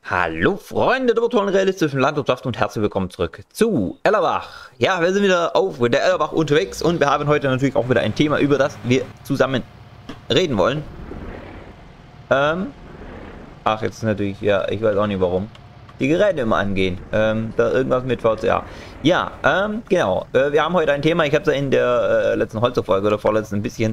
Hallo Freunde der virtuellen realistischen Landwirtschaft und herzlich willkommen zurück zu Ellerbach. Ja, wir sind wieder auf der Ellerbach unterwegs und wir haben heute natürlich auch wieder ein Thema, über das wir zusammen reden wollen. Ach, jetzt natürlich, ja, ich weiß auch nicht warum die Geräte immer angehen. Da irgendwas mit VCA. Ja, genau. Wir haben heute ein Thema, ich habe es ja in der letzten Holzerfolge oder vorletzten ein bisschen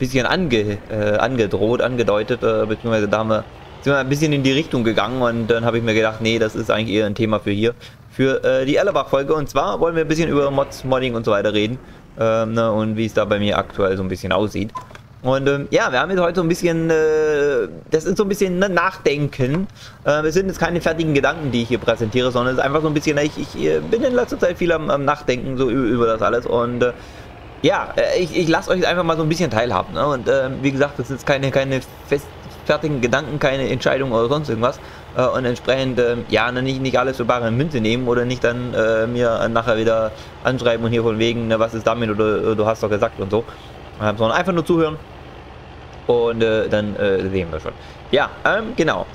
angedeutet, beziehungsweise da haben wir sind wir ein bisschen in die Richtung gegangen und dann habe ich mir gedacht, nee, das ist eigentlich eher ein Thema für hier, für die Ellerbach-Folge. Und zwar wollen wir ein bisschen über Mods, Modding und so weiter reden, ne, und wie es da bei mir aktuell so ein bisschen aussieht. Und ja, wir haben jetzt heute so ein bisschen, das ist so ein bisschen Nachdenken. Es sind jetzt keine fertigen Gedanken, die ich hier präsentiere, sondern es ist einfach so ein bisschen, ich bin in letzter Zeit viel am Nachdenken so über das alles und ja, ich lasse euch einfach mal so ein bisschen teilhaben. Ne? Und wie gesagt, das ist keine fertigen Gedanken, keine Entscheidung oder sonst irgendwas. Und entsprechend, ja, nicht alles für bare Münze nehmen oder nicht dann mir nachher wieder anschreiben und hier von wegen, ne, was ist damit oder du hast doch gesagt und so. Sondern einfach nur zuhören und dann sehen wir schon. Ja, genau.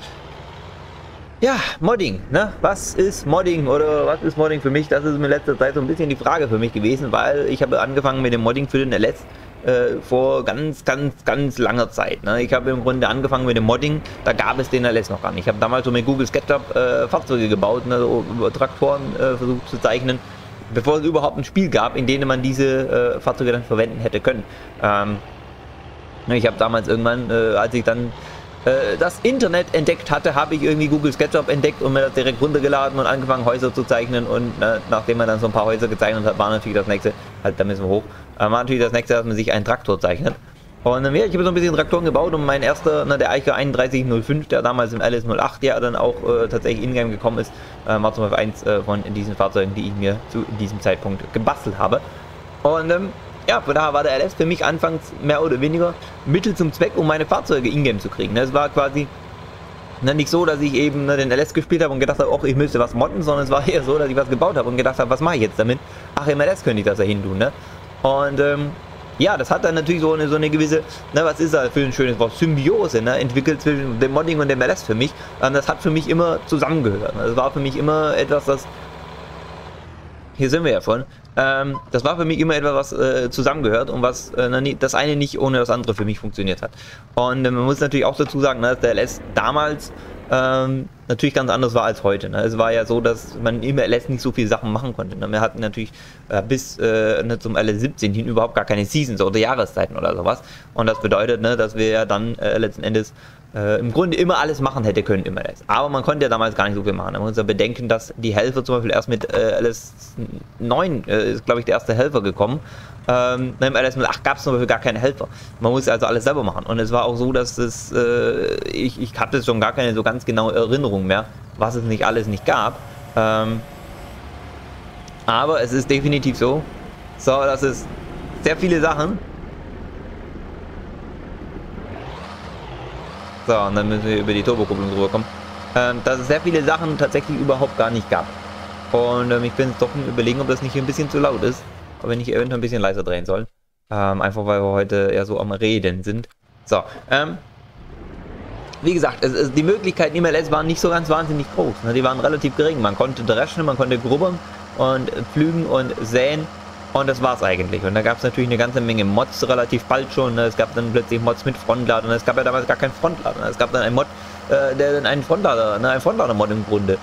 Ja, Modding, ne? Was ist Modding oder was ist Modding für mich? Das ist in letzter Zeit so ein bisschen die Frage für mich gewesen, weil ich habe angefangen mit dem Modding für den LS vor ganz langer Zeit. Ne? Ich habe im Grunde angefangen mit dem Modding, da gab es den LS noch gar nicht. Ich habe damals so mit Google SketchUp Fahrzeuge gebaut, ne? So Traktoren versucht zu zeichnen, bevor es überhaupt ein Spiel gab, in dem man diese Fahrzeuge dann verwenden hätte können. Ich habe damals irgendwann, als ich dann das Internet entdeckt hatte, habe ich irgendwie Google SketchUp entdeckt und mir das direkt runtergeladen und angefangen Häuser zu zeichnen und nachdem man dann so ein paar Häuser gezeichnet hat, war natürlich das nächste, halt da müssen wir hoch, war natürlich das nächste, dass man sich einen Traktor zeichnet. Und ja, ich habe so ein bisschen Traktoren gebaut und mein erster, der Eicher 3105, der damals im LS08 ja dann auch tatsächlich in-game gekommen ist, war zum Beispiel eins von diesen Fahrzeugen, die ich mir zu diesem Zeitpunkt gebastelt habe. Und ja, von daher war der LS für mich anfangs mehr oder weniger Mittel zum Zweck, um meine Fahrzeuge in-game zu kriegen. Es war quasi nicht so, dass ich eben den LS gespielt habe und gedacht habe, oh, ich müsste was modden, sondern es war eher so, dass ich was gebaut habe und gedacht habe, was mache ich jetzt damit? Ach, im LS könnte ich das ja hin tun, ne? Und ja, das hat dann natürlich so eine gewisse, was ist das für ein schönes Wort, Symbiose, ne, entwickelt zwischen dem Modding und dem LS für mich. Das hat für mich immer zusammengehört. Das war für mich immer etwas, das, hier sind wir ja schon, das war für mich immer etwas, was zusammengehört und was das eine nicht ohne das andere für mich funktioniert hat. Und man muss natürlich auch dazu sagen, dass der LS damals natürlich ganz anders war als heute. Ne? Es war ja so, dass man im LS nicht so viele Sachen machen konnte. Ne? Wir hatten natürlich bis zum LS17 hin überhaupt gar keine Seasons oder Jahreszeiten oder sowas. Und das bedeutet, ne, dass wir ja dann letzten Endes im Grunde immer alles machen hätte können im LS. Aber man konnte ja damals gar nicht so viel machen. Man muss ja bedenken, dass die Helfer zum Beispiel erst mit LS9 ist, glaube ich, der erste Helfer gekommen. Im LS08 gab es zum Beispiel gar keine Helfer. Man musste also alles selber machen. Und es war auch so, dass es, ich habe jetzt schon gar keine so ganz genaue Erinnerung mehr, was es nicht alles nicht gab. Aber es ist definitiv so, dass es sehr viele Sachen. So, und dann müssen wir über die Turbokupplung drüber kommen. Dass es sehr viele Sachen tatsächlich überhaupt gar nicht gab. Und ich bin doch am Überlegen, ob das nicht ein bisschen zu laut ist. Aber wenn ich eventuell ein bisschen leiser drehen soll. Einfach weil wir heute eher so am Reden sind. So, wie gesagt, die Möglichkeiten im LS waren nicht so ganz wahnsinnig groß. Ne? Die waren relativ gering. Man konnte dreschen, man konnte grubbern und pflügen und säen. Und das war's eigentlich. Und da gab es natürlich eine ganze Menge Mods relativ bald schon. Ne? Es gab dann plötzlich Mods mit Frontlader. Und es gab ja damals gar keinen Frontlader. Ne? Es gab dann einen Mod, der dann einen Frontlader, ein Frontlader-Mod im Grunde.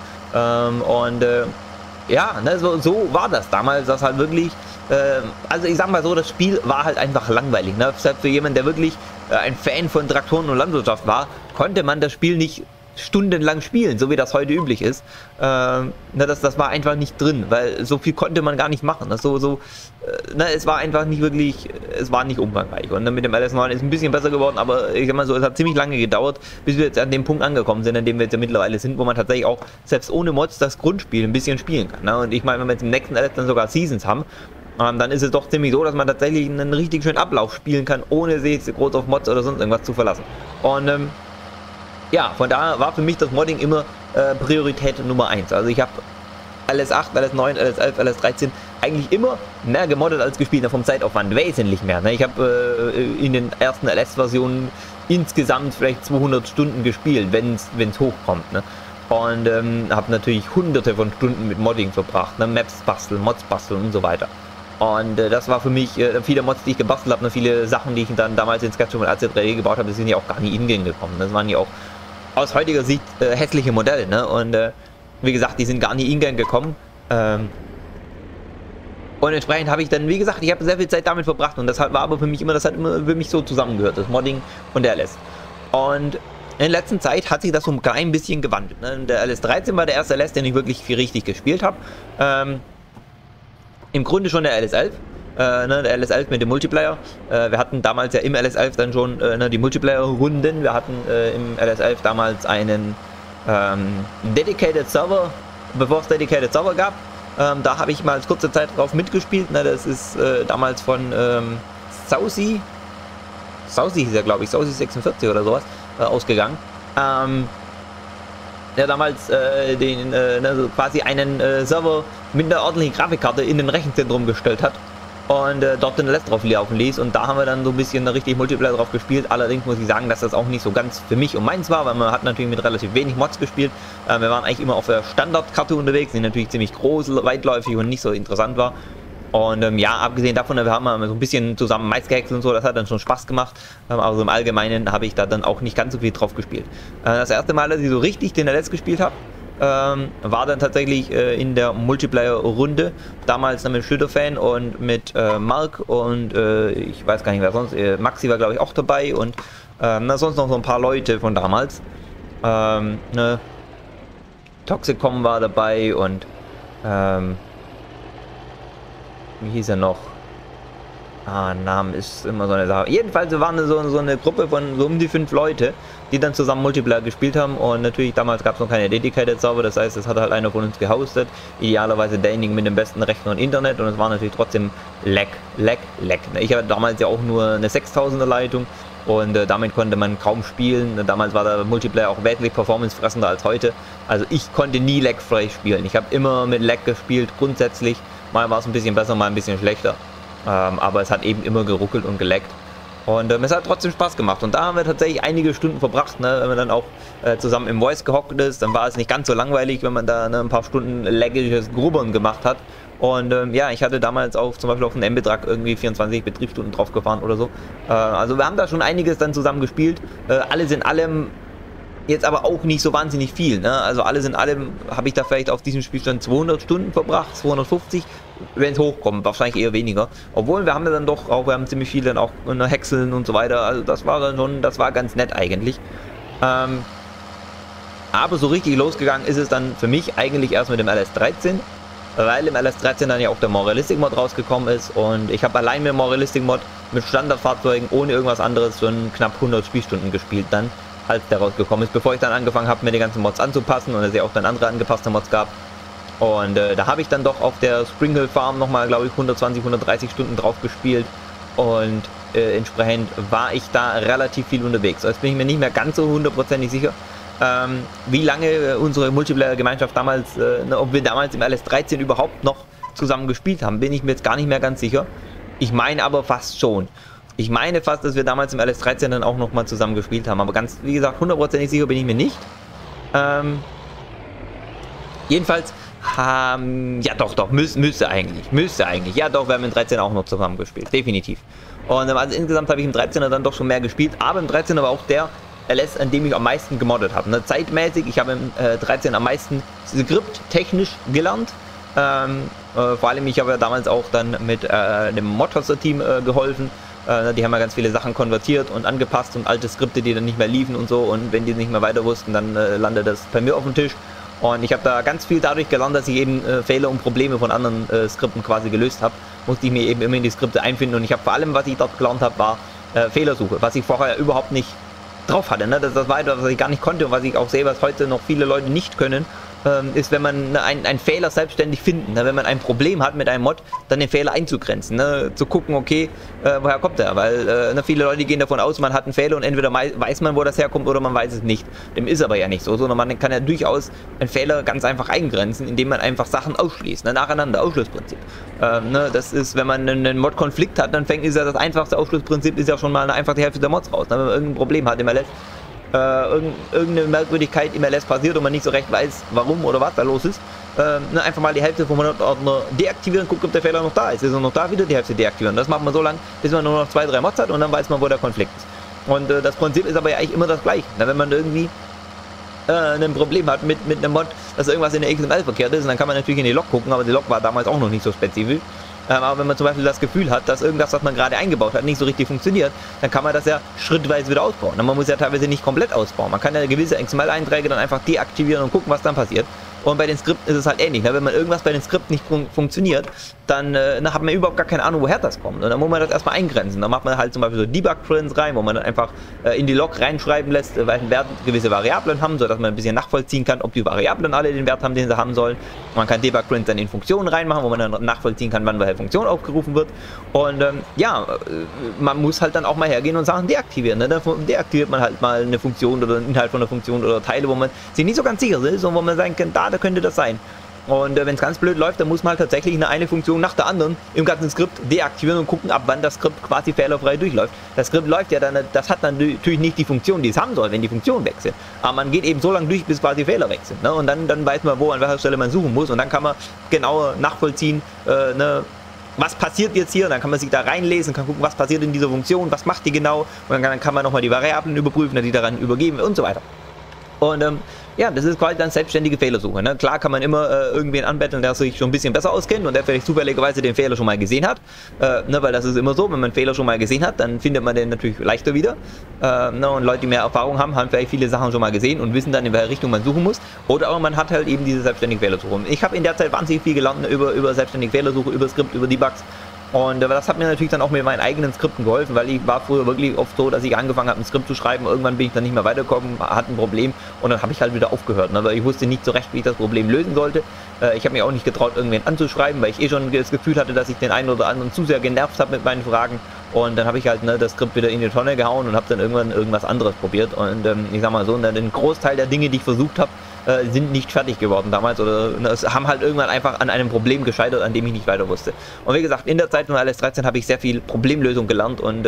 Ja, ne, so war das damals, dass halt wirklich, also ich sag mal so, das Spiel war halt einfach langweilig. Ne? Selbst für jemanden, der wirklich ein Fan von Traktoren und Landwirtschaft war, konnte man das Spiel nicht stundenlang spielen, so wie das heute üblich ist. Das war einfach nicht drin, weil so viel konnte man gar nicht machen. Es war einfach nicht wirklich, es war nicht umfangreich. Und dann mit dem LS9 ist es ein bisschen besser geworden, aber ich sag mal so, es hat ziemlich lange gedauert, bis wir jetzt an dem Punkt angekommen sind, an dem wir jetzt ja mittlerweile sind, wo man tatsächlich auch selbst ohne Mods das Grundspiel ein bisschen spielen kann. Ne? Und ich meine, wenn wir jetzt im nächsten LS dann sogar Seasons haben, dann ist es doch ziemlich so, dass man tatsächlich einen richtig schönen Ablauf spielen kann, ohne sich groß auf Mods oder sonst irgendwas zu verlassen. Und ja, von daher war für mich das Modding immer Priorität Nummer 1. Also ich habe LS8, LS9, LS11, LS13 eigentlich immer mehr gemoddet als gespielt, vom Zeitaufwand wesentlich mehr. Ne? Ich habe in den ersten LS-Versionen insgesamt vielleicht 200 Stunden gespielt, wenn es hochkommt. Ne? und habe natürlich hunderte von Stunden mit Modding verbracht, ne? Maps basteln, Mods basteln und so weiter. Und das war für mich viele Mods, die ich gebastelt habe, viele Sachen, die ich dann damals in SketchUp und RC3D gebaut habe, die sind ja auch gar nicht in-game gekommen. Das waren ja auch aus heutiger Sicht hässliche Modelle, ne? Und wie gesagt, die sind gar nicht in-game gekommen. Und entsprechend habe ich dann, wie gesagt, ich habe sehr viel Zeit damit verbracht und das war aber für mich immer, das hat immer für mich so zusammengehört, das Modding und der LS. Und in letzter Zeit hat sich das so ein klein bisschen gewandelt. Ne? Der LS13 war der erste LS, den ich wirklich richtig gespielt habe. Im Grunde schon der LS11. Ne, der LS11 mit dem Multiplayer. Wir hatten damals ja im LS11 dann schon die Multiplayer-Runden. Wir hatten im LS11 damals einen Dedicated Server, bevor es Dedicated Server gab. Da habe ich mal als kurze Zeit drauf mitgespielt. Ne, das ist damals von Saucy hieß er, glaube ich, Saucy 46 oder sowas, ausgegangen. Der damals quasi einen Server mit einer ordentlichen Grafikkarte in den Rechenzentrum gestellt hat und dort den LS drauf laufen ließ, und da haben wir dann so ein bisschen richtig Multiplayer drauf gespielt. Allerdings muss ich sagen, dass das auch nicht so ganz für mich und meins war, weil man hat natürlich mit relativ wenig Mods gespielt. Wir waren eigentlich immer auf der Standardkarte unterwegs, die natürlich ziemlich groß, weitläufig und nicht so interessant war. Und ja, abgesehen davon, wir haben mal so ein bisschen zusammen Mais gehackt und so, das hat dann schon Spaß gemacht. Aber so im Allgemeinen habe ich da dann auch nicht ganz so viel drauf gespielt. Das erste Mal, dass ich so richtig den LS gespielt habe, war dann tatsächlich in der Multiplayer-Runde. Damals mit Schlüter-Fan und mit Mark und ich weiß gar nicht wer sonst. Maxi war, glaube ich, auch dabei und sonst noch so ein paar Leute von damals. Ne? Toxicom war dabei und wie hieß er noch? Namen ist immer so eine Sache. Jedenfalls waren so eine Gruppe von so um die 5 Leute, die dann zusammen Multiplayer gespielt haben, und natürlich damals gab es noch keine Dedicated Server, das heißt, es hat halt einer von uns gehostet, idealerweise derjenige mit dem besten Rechner und Internet, und es war natürlich trotzdem Lag. Ich hatte damals ja auch nur eine 6000er Leitung und damit konnte man kaum spielen. Damals war der Multiplayer auch wesentlich performancefressender als heute, also ich konnte nie lagfrei spielen. Ich habe immer mit Lag gespielt, grundsätzlich. Mal war es ein bisschen besser, mal ein bisschen schlechter. Aber es hat eben immer geruckelt und geleckt. Und es hat trotzdem Spaß gemacht. Und da haben wir tatsächlich einige Stunden verbracht, ne? Wenn man dann auch zusammen im Voice gehockt ist, dann war es nicht ganz so langweilig, wenn man da ein paar Stunden laggiges Grubbern gemacht hat. Und ja, ich hatte damals auch zum Beispiel auf den M-Betrag irgendwie 24 Betriebsstunden drauf gefahren oder so. Also wir haben da schon einiges dann zusammen gespielt. Alles in allem jetzt aber auch nicht so wahnsinnig viel, ne? Also alles in allem habe ich da vielleicht auf diesem Spielstand 200 Stunden verbracht, 250, wenn es hochkommt, wahrscheinlich eher weniger. Obwohl wir haben ja dann doch auch, wir haben ziemlich viel dann auch Häckseln und so weiter, also das war dann schon, das war ganz nett eigentlich. Aber so richtig losgegangen ist es dann für mich eigentlich erst mit dem LS13, weil im LS13 dann ja auch der More Realistic Mod rausgekommen ist, und ich habe allein mit dem More Realistic Mod mit Standardfahrzeugen ohne irgendwas anderes schon knapp 100 Spielstunden gespielt dann, als der rausgekommen ist, bevor ich dann angefangen habe, mir die ganzen Mods anzupassen, und es ja auch dann andere angepasste Mods gab. Und da habe ich dann doch auf der Spring Hill Farm nochmal, glaube ich, 120, 130 Stunden drauf gespielt, und entsprechend war ich da relativ viel unterwegs. Jetzt bin ich mir nicht mehr ganz so hundertprozentig sicher, wie lange unsere Multiplayer-Gemeinschaft damals, ob wir damals im LS13 überhaupt noch zusammen gespielt haben, bin ich mir jetzt gar nicht mehr ganz sicher. Ich meine aber fast schon. Ich meine fast, dass wir damals im LS13 dann auch noch mal zusammen gespielt haben, aber ganz, wie gesagt, hundertprozentig sicher bin ich mir nicht. Jedenfalls, ja doch, müsste eigentlich. Ja doch, wir haben im 13 auch noch zusammen gespielt, definitiv. Und also insgesamt habe ich im 13er dann doch schon mehr gespielt, aber im 13er war auch der LS, an dem ich am meisten gemoddet habe. Ne? Zeitmäßig, ich habe im 13 am meisten skripttechnisch gelernt. Vor allem, ich habe ja damals auch dann mit dem Modhoster-Team geholfen. Die haben ja ganz viele Sachen konvertiert und angepasst und alte Skripte, die dann nicht mehr liefen und so, und wenn die nicht mehr weiter wussten, dann landet das bei mir auf dem Tisch. Und ich habe da ganz viel dadurch gelernt, dass ich eben Fehler und Probleme von anderen Skripten quasi gelöst habe. Musste ich mir eben immer in die Skripte einfinden, und ich habe vor allem, was ich dort gelernt habe, war Fehlersuche, was ich vorher überhaupt nicht drauf hatte. Ne? Das war etwas, was ich gar nicht konnte, und was ich auch sehe, was heute noch viele Leute nicht können, ist, wenn man einen Fehler selbstständig finden, ne? Wenn man ein Problem hat mit einem Mod, dann den Fehler einzugrenzen, ne? Zu gucken, okay, woher kommt der, weil viele Leute gehen davon aus, man hat einen Fehler und entweder weiß man, wo das herkommt, oder man weiß es nicht. Dem ist aber ja nicht so, sondern man kann ja durchaus einen Fehler ganz einfach eingrenzen, indem man einfach Sachen ausschließt, ne? Nacheinander, Ausschlussprinzip. Ne? Das ist, wenn man einen Mod-Konflikt hat, dann ist ja das einfachste Ausschlussprinzip, ist ja schon mal einfach die Hälfte der Mods raus, ne? Wenn man irgendein Problem hat im LS, irgendeine Merkwürdigkeit im LS passiert und man nicht so recht weiß, warum oder was da los ist, einfach mal die Hälfte vom Ordner deaktivieren, gucken, ob der Fehler noch da ist. Ist er noch da, wieder die Hälfte deaktivieren. Das macht man so lange, bis man nur noch 2, 3 Mods hat und dann weiß man, wo der Konflikt ist. Und das Prinzip ist aber ja eigentlich immer das gleiche. Na, wenn man irgendwie ein Problem hat mit einem Mod, dass irgendwas in der XML verkehrt ist, und dann kann man natürlich in die Log gucken, aber die Log war damals auch noch nicht so spezifisch. Aber wenn man zum Beispiel das Gefühl hat, dass irgendwas, was man gerade eingebaut hat, nicht so richtig funktioniert, dann kann man das ja schrittweise wieder ausbauen. Und man muss ja teilweise nicht komplett ausbauen. Man kann ja gewisse XML-Einträge dann einfach deaktivieren und gucken, was dann passiert. Und bei den Skripten ist es halt ähnlich. Wenn man irgendwas bei den Skripten nicht funktioniert, dann hat man überhaupt gar keine Ahnung, woher das kommt. Und dann muss man das erstmal eingrenzen. Dann macht man halt zum Beispiel so Debug-Prints rein, wo man dann einfach in die Log reinschreiben lässt, welchen Wert gewisse Variablen haben, sodass man ein bisschen nachvollziehen kann, ob die Variablen alle den Wert haben, den sie haben sollen. Man kann Debug-Prints dann in Funktionen reinmachen, wo man dann nachvollziehen kann, wann welche Funktion aufgerufen wird. Und ja, man muss halt dann auch mal hergehen und Sachen deaktivieren. Ne? Dann deaktiviert man halt mal eine Funktion oder einen Inhalt von einer Funktion oder Teile, wo man sich nicht so ganz sicher ist und wo man sagen kann, da könnte das sein. Und wenn es ganz blöd läuft, dann muss man halt tatsächlich eine Funktion nach der anderen im ganzen Skript deaktivieren und gucken, ab wann das Skript quasi fehlerfrei durchläuft. Das Skript läuft ja dann, das hat dann natürlich nicht die Funktion, die es haben soll, wenn die Funktionen weg sind. Aber man geht eben so lange durch, bis quasi Fehler weg sind. Ne? Und dann weiß man, wo, an welcher Stelle man suchen muss. Und dann kann man genauer nachvollziehen, was passiert jetzt hier. Und dann kann man sich da reinlesen, kann gucken, was passiert in dieser Funktion, was macht die genau. Und dann kann man nochmal die Variablen überprüfen, die daran übergeben und so weiter. Und ja, das ist quasi dann selbstständige Fehlersuche. Ne? Klar kann man immer irgendwen anbetteln, der sich schon ein bisschen besser auskennt und der vielleicht zufälligerweise den Fehler schon mal gesehen hat. Ne? Weil das ist immer so, wenn man einen Fehler schon mal gesehen hat, dann findet man den natürlich leichter wieder. Ne? Und Leute, die mehr Erfahrung haben, haben vielleicht viele Sachen schon mal gesehen und wissen dann, in welche Richtung man suchen muss. Oder aber man hat halt eben diese selbstständige Fehlersuche. Ich habe in der Zeit wahnsinnig viel gelernt über selbstständige Fehlersuche, über Skript, über Debugs. Und das hat mir natürlich dann auch mit meinen eigenen Skripten geholfen, weil ich war früher wirklich oft so, dass ich angefangen habe, ein Skript zu schreiben. Irgendwann bin ich dann nicht mehr weitergekommen, hatte ein Problem und dann habe ich halt wieder aufgehört. Ne? Weil ich wusste nicht so recht, wie ich das Problem lösen sollte. Ich habe mich auch nicht getraut, irgendwen anzuschreiben, weil ich schon das Gefühl hatte, dass ich den einen oder anderen zu sehr genervt habe mit meinen Fragen. Und dann habe ich halt das Skript wieder in die Tonne gehauen und habe dann irgendwann irgendwas anderes probiert. Und ich sag mal so, den Großteil der Dinge, die ich versucht habe, sind nicht fertig geworden damals oder haben halt irgendwann einfach an einem Problem gescheitert, an dem ich nicht weiter wusste. Und wie gesagt, in der Zeit von LS13 habe ich sehr viel Problemlösung gelernt und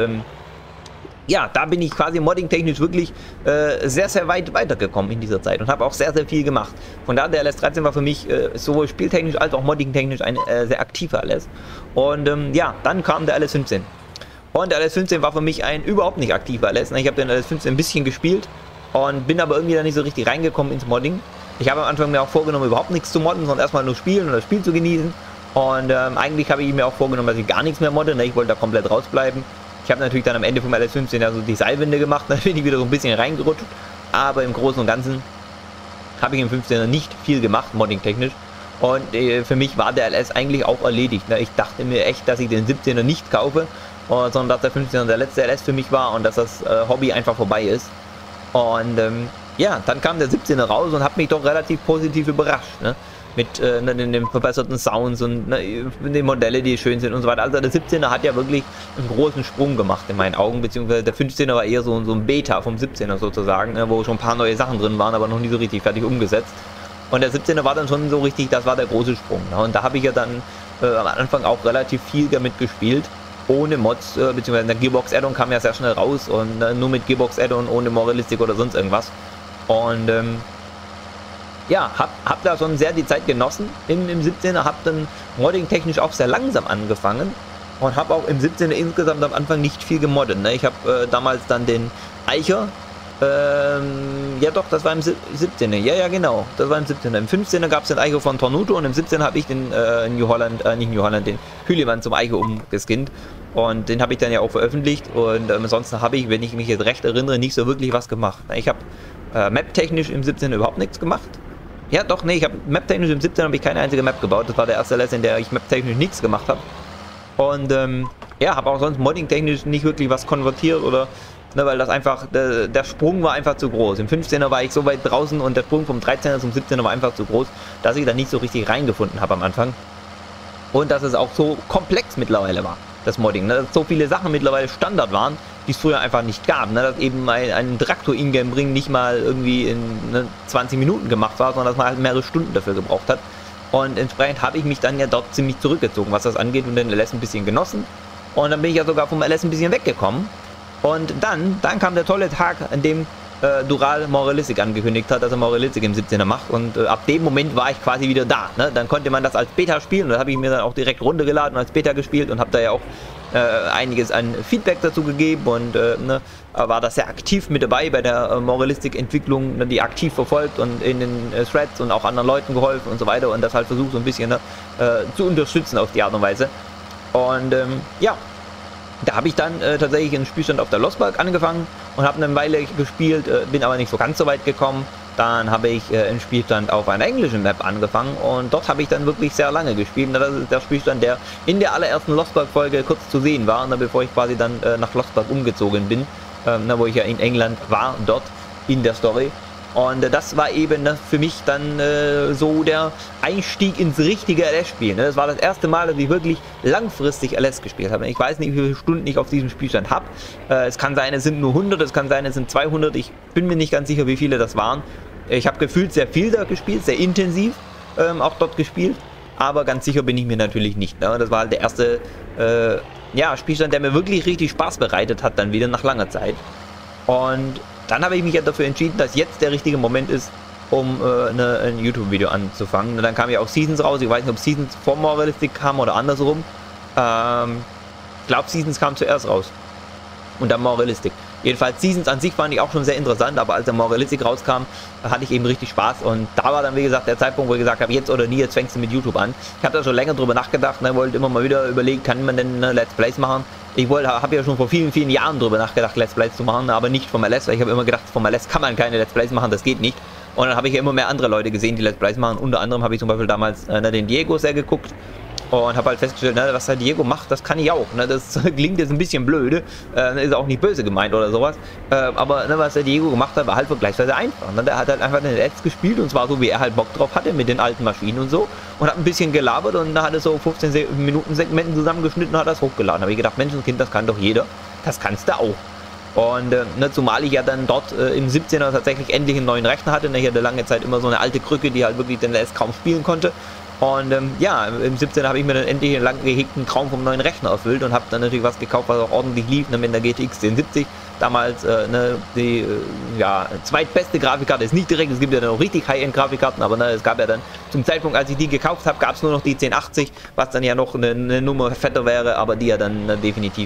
ja, da bin ich quasi modding-technisch wirklich sehr, sehr weit weitergekommen in dieser Zeit und habe auch sehr, sehr viel gemacht. Von daher, der LS13 war für mich sowohl spieltechnisch als auch modding-technisch ein sehr aktiver LS. Und ja, dann kam der LS15. Und der LS15 war für mich ein überhaupt nicht aktiver LS. Ich habe den LS15 ein bisschen gespielt und bin aber irgendwie da nicht so richtig reingekommen ins Modding. Ich habe am Anfang mir auch vorgenommen, überhaupt nichts zu modden, sondern erstmal nur spielen und das Spiel zu genießen. Und eigentlich habe ich mir auch vorgenommen, dass ich gar nichts mehr modde. Ne? Ich wollte da komplett rausbleiben. Ich habe natürlich dann am Ende vom LS15 ja so die Seilwinde gemacht, da bin ich wieder so ein bisschen reingerutscht. Aber im Großen und Ganzen habe ich im 15er nicht viel gemacht, modding-technisch. Und für mich war der LS eigentlich auch erledigt. Ne? Ich dachte mir echt, dass ich den 17er nicht kaufe, sondern dass der 15er der letzte LS für mich war und dass das Hobby einfach vorbei ist. Und ja, dann kam der 17er raus und hat mich doch relativ positiv überrascht. Ne? Mit den verbesserten Sounds und den Modelle, die schön sind und so weiter. Also der 17er hat ja wirklich einen großen Sprung gemacht in meinen Augen, beziehungsweise der 15er war eher so ein Beta vom 17er sozusagen, ne? Wo schon ein paar neue Sachen drin waren, aber noch nie so richtig fertig umgesetzt. Und der 17er war dann schon so richtig, das war der große Sprung. Ne? Und da habe ich ja dann am Anfang auch relativ viel damit gespielt. Ohne Mods, beziehungsweise der Gearbox Add-on kam ja sehr schnell raus und nur mit Gearbox Add-on, ohne Moralistik oder sonst irgendwas. Und ja, hab da schon sehr die Zeit genossen im 17er, hab dann modding-technisch auch sehr langsam angefangen und habe auch im 17er insgesamt am Anfang nicht viel gemoddet. Ne? Ich habe damals dann den Eicher, ja doch, das war im 17er, ja genau, das war im 17er. Im 15er gab es den Eicher von Tornuto und im 17er habe ich den New Holland, nicht New Holland, den Hülimann zum Eicher umgeskinnt. Und den habe ich dann ja auch veröffentlicht und ansonsten habe ich, wenn ich mich jetzt recht erinnere, nicht so wirklich was gemacht. Ich habe map-technisch im 17er überhaupt nichts gemacht. Ja doch, nee, ich habe map-technisch im 17er habe ich keine einzige Map gebaut. Das war der erste LS, in der ich map-technisch nichts gemacht habe. Und ja, habe auch sonst modding-technisch nicht wirklich was konvertiert oder, ne, weil das einfach, der Sprung war einfach zu groß. Im 15er war ich so weit draußen und der Sprung vom 13er zum 17er war einfach zu groß, dass ich da nicht so richtig reingefunden habe am Anfang. Und dass es auch so komplex mittlerweile war, das Modding. Ne? Dass so viele Sachen mittlerweile Standard waren, die es früher einfach nicht gab. Ne? Dass eben ein Traktor-Ingame-Bring nicht mal irgendwie in 20 Minuten gemacht war, sondern dass man halt mehrere Stunden dafür gebraucht hat. Und entsprechend habe ich mich dann ja dort ziemlich zurückgezogen, was das angeht, und den LS ein bisschen genossen. Und dann bin ich ja sogar vom LS ein bisschen weggekommen. Und dann kam der tolle Tag, an dem Dural Moralistic angekündigt hat, dass er Moralistic im 17er macht, und ab dem Moment war ich quasi wieder da. Ne? Dann konnte man das als Beta spielen, und da habe ich mir dann auch direkt runtergeladen und als Beta gespielt und habe da ja auch einiges an Feedback dazu gegeben und ne, war da sehr aktiv mit dabei bei der Moralistic-Entwicklung, ne, die aktiv verfolgt und in den Threads und auch anderen Leuten geholfen und so weiter, und das halt versucht so ein bisschen, ne, zu unterstützen auf die Art und Weise. Und ja, da habe ich dann tatsächlich einen Spielstand auf der Lostburg angefangen und habe eine Weile gespielt, bin aber nicht so ganz so weit gekommen. Dann habe ich einen Spielstand auf einer englischen Map angefangen, und dort habe ich dann wirklich sehr lange gespielt. Das ist der Spielstand, der in der allerersten Lostburg-Folge kurz zu sehen war, bevor ich quasi dann nach Lostburg umgezogen bin, wo ich ja in England war, dort in der Story. Und das war eben für mich dann so der Einstieg ins richtige LS-Spiel. Das war das erste Mal, dass ich wirklich langfristig LS gespielt habe. Ich weiß nicht, wie viele Stunden ich auf diesem Spielstand habe. Es kann sein, es sind nur 100, es kann sein, es sind 200. Ich bin mir nicht ganz sicher, wie viele das waren. Ich habe gefühlt sehr viel da gespielt, sehr intensiv auch dort gespielt. Aber ganz sicher bin ich mir natürlich nicht. Ne? Das war halt der erste ja, Spielstand, der mir wirklich richtig Spaß bereitet hat, dann wieder nach langer Zeit. Und dann habe ich mich ja dafür entschieden, dass jetzt der richtige Moment ist, um ein YouTube-Video anzufangen. Und dann kam ja auch Seasons raus. Ich weiß nicht, ob Seasons vor Moralistic kam oder andersrum. Ich glaube, Seasons kam zuerst raus. Und dann Moralistic. Jedenfalls, Seasons an sich fand ich auch schon sehr interessant, aber als der Moralistic rauskam, hatte ich eben richtig Spaß. Und da war dann, wie gesagt, der Zeitpunkt, wo ich gesagt habe, jetzt oder nie, jetzt fängst du mit YouTube an. Ich habe da schon länger drüber nachgedacht, ne, wollte immer mal wieder überlegen, kann man denn Let's Plays machen? Ich habe ja schon vor vielen, vielen Jahren drüber nachgedacht, Let's Plays zu machen, aber nicht vom LS, weil ich habe immer gedacht, vom LS kann man keine Let's Plays machen, das geht nicht. Und dann habe ich ja immer mehr andere Leute gesehen, die Let's Plays machen. Unter anderem habe ich zum Beispiel damals den Diego sehr geguckt. Und habe halt festgestellt, ne, was der Diego macht, das kann ich auch. Ne? Das klingt jetzt ein bisschen blöde, ist auch nicht böse gemeint oder sowas. Aber ne, was der Diego gemacht hat, war halt vergleichsweise einfach. Ne? Der hat halt einfach den Let's gespielt, und zwar so, wie er halt Bock drauf hatte, mit den alten Maschinen und so. Und hat ein bisschen gelabert, und da hat er so 15 Minuten Segmenten zusammengeschnitten und hat das hochgeladen. Da habe ich gedacht, Menschenskind, das kann doch jeder. Das kannst du auch. Und ne, zumal ich ja dann dort im 17er tatsächlich endlich einen neuen Rechner hatte. Ne? Ich hatte lange Zeit immer so eine alte Krücke, die halt wirklich den LS kaum spielen konnte. Und ja, im 17 habe ich mir dann endlich einen lang gehegten Traum vom neuen Rechner erfüllt und habe dann natürlich was gekauft, was auch ordentlich lief, ne, mit der GTX 1070. Damals ne, die ja, zweitbeste Grafikkarte ist nicht direkt, es gibt ja dann auch richtig High-End-Grafikkarten, aber ne, es gab ja dann zum Zeitpunkt, als ich die gekauft habe, gab es nur noch die 1080, was dann ja noch eine Nummer fetter wäre, aber die ja dann definitiv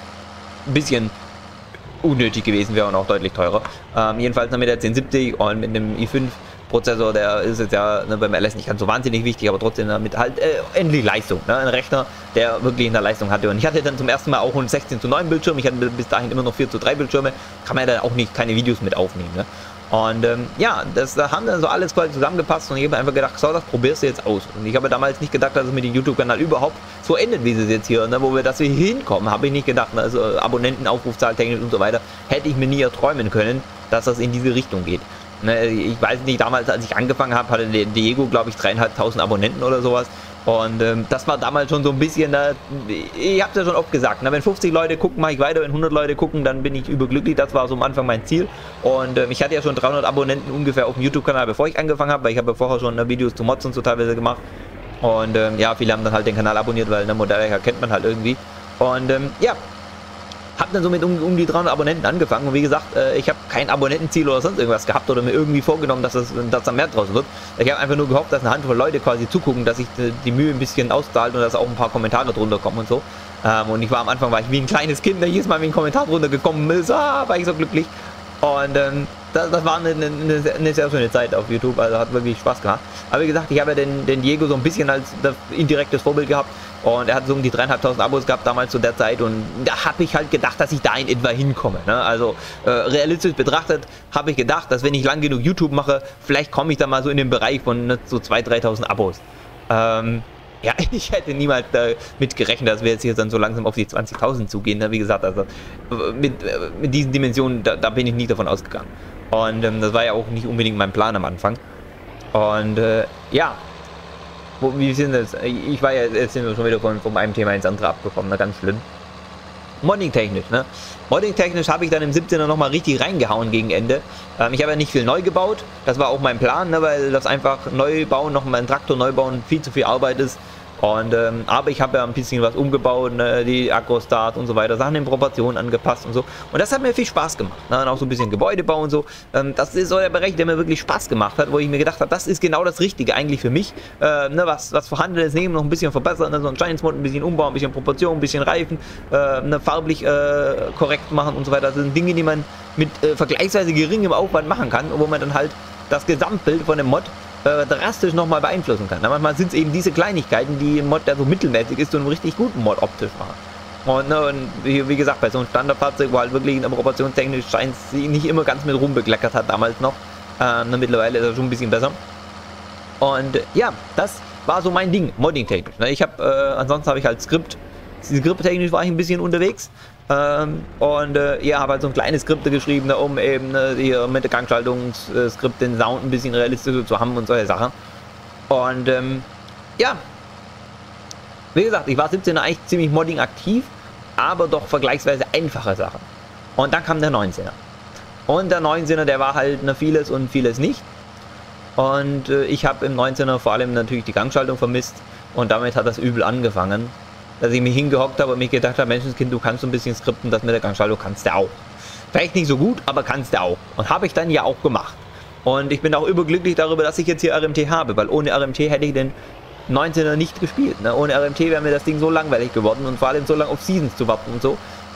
ein bisschen unnötig gewesen wäre und auch deutlich teurer. Jedenfalls mit der 1070 und mit einem i5 Prozessor, der ist jetzt ja ne, beim LS nicht ganz so wahnsinnig wichtig, aber trotzdem damit halt endlich Leistung. Ne? Ein Rechner, der wirklich in der Leistung hatte. Und ich hatte dann zum ersten Mal auch einen 16:9 Bildschirm. Ich hatte bis dahin immer noch 4:3 Bildschirme. Kann man ja dann auch nicht keine Videos mit aufnehmen. Ne? Und ja, da haben dann so alles quasi zusammengepasst, und ich habe einfach gedacht, so, das probierst du jetzt aus. Und ich habe damals nicht gedacht, dass es mit dem YouTube-Kanal überhaupt so endet, wie es jetzt hier, ne? Wo wir das hier hinkommen, habe ich nicht gedacht. Ne? Also Abonnenten, Aufrufzahl, technisch und so weiter, hätte ich mir nie erträumen können, dass das in diese Richtung geht. Ich weiß nicht, damals, als ich angefangen habe, hatte der Diego, glaube ich, 3.500 Abonnenten oder sowas. Und das war damals schon so ein bisschen, ich habe es ja schon oft gesagt, wenn 50 Leute gucken, mache ich weiter, wenn 100 Leute gucken, dann bin ich überglücklich. Das war so am Anfang mein Ziel. Und ich hatte ja schon 300 Abonnenten ungefähr auf dem YouTube-Kanal, bevor ich angefangen habe, weil ich habe ja vorher schon Videos zu Mods und so teilweise gemacht. Und ja, viele haben dann halt den Kanal abonniert, weil eine Modellhacker kennt man halt irgendwie. Und ja, habe dann so mit um die 300 Abonnenten angefangen, und wie gesagt, ich habe kein Abonnentenziel oder sonst irgendwas gehabt oder mir irgendwie vorgenommen, dass da mehr draus wird. Ich habe einfach nur gehofft, dass eine Handvoll Leute quasi zugucken, dass ich die Mühe ein bisschen auszahlt und dass auch ein paar Kommentare drunter kommen und so. Und ich war am Anfang war ich wie ein kleines Kind, da jedes Mal wie ein Kommentar drunter gekommen ist, war ich so glücklich. Und das war eine sehr schöne Zeit auf YouTube, also hat wirklich Spaß gemacht. Aber wie gesagt, ich habe ja den Diego so ein bisschen als indirektes Vorbild gehabt, und er hat so um die 3.500 Abos gehabt damals zu der Zeit, und da habe ich halt gedacht, dass ich da in etwa hinkomme. Ne? Also realistisch betrachtet habe ich gedacht, dass wenn ich lang genug YouTube mache, vielleicht komme ich da mal so in den Bereich von ne, so 2.000, 3.000 Abos. Ja, ich hätte niemals damit gerechnet, dass wir jetzt hier dann so langsam auf die 20.000 zugehen. Ne? Wie gesagt, also mit diesen Dimensionen, da bin ich nicht davon ausgegangen. Und das war ja auch nicht unbedingt mein Plan am Anfang. Und ja, wie sind das? Ich war ja, jetzt sind wir schon wieder von einem Thema ins andere abgekommen, ne? Ganz schlimm. Modding-technisch, ne? Modding-technisch habe ich dann im 17er nochmal richtig reingehauen gegen Ende. Ich habe ja nicht viel neu gebaut, das war auch mein Plan, ne? Weil das einfach neu bauen, nochmal einen Traktor neu bauen, viel zu viel Arbeit ist. Und, aber ich habe ja ein bisschen was umgebaut, ne, die Akkustart und so weiter, Sachen in Proportionen angepasst und so. Und das hat mir viel Spaß gemacht. Ne? Und auch so ein bisschen Gebäudebau und so. Das ist so der Bereich, der mir wirklich Spaß gemacht hat, wo ich mir gedacht habe, das ist genau das Richtige eigentlich für mich. Ne, was Vorhandenes nehmen, noch ein bisschen verbessern, ne, so ein Giants-Mod ein bisschen umbauen, ein bisschen Proportionen, ein bisschen Reifen, ne, farblich korrekt machen und so weiter. Das sind Dinge, die man mit vergleichsweise geringem Aufwand machen kann, wo man dann halt das Gesamtbild von dem Mod drastisch nochmal beeinflussen kann. Manchmal sind es eben diese Kleinigkeiten, die ein Mod, der so mittelmäßig ist, zu einem richtig guten Mod optisch machen. Und, ne, und wie gesagt, bei so einem Standardfahrzeug, wo halt wirklich in der proportionstechnisch scheint sie nicht immer ganz mit Ruhm bekleckert hat damals noch. Ne, mittlerweile ist er schon ein bisschen besser. Und ja, das war so mein Ding, Modding-technisch. Ne, ansonsten habe ich halt Skript-technisch war ich ein bisschen unterwegs. Ja, habe halt so ein kleines Skript geschrieben, um eben hier mit der Gangschaltungsskript den Sound ein bisschen realistischer zu haben und solche Sachen. Und ja, wie gesagt, ich war 17er eigentlich ziemlich Modding aktiv, aber doch vergleichsweise einfache Sachen. Und dann kam der 19er. Und der 19er, der war halt vieles und vieles nicht. Und ich habe im 19er vor allem natürlich die Gangschaltung vermisst und damit hat das übel angefangen. Dass ich mich hingehockt habe und mich gedacht habe, Menschenskind, du kannst so ein bisschen skripten, das mit der Gangschaltung kannst du auch. Vielleicht nicht so gut, aber kannst du auch. Und habe ich dann ja auch gemacht. Und ich bin auch überglücklich darüber, dass ich jetzt hier RMT habe, weil ohne RMT hätte ich den 19er nicht gespielt. Ne? Ohne RMT wäre mir das Ding so langweilig geworden und vor allem so lange auf Seasons zu warten und so.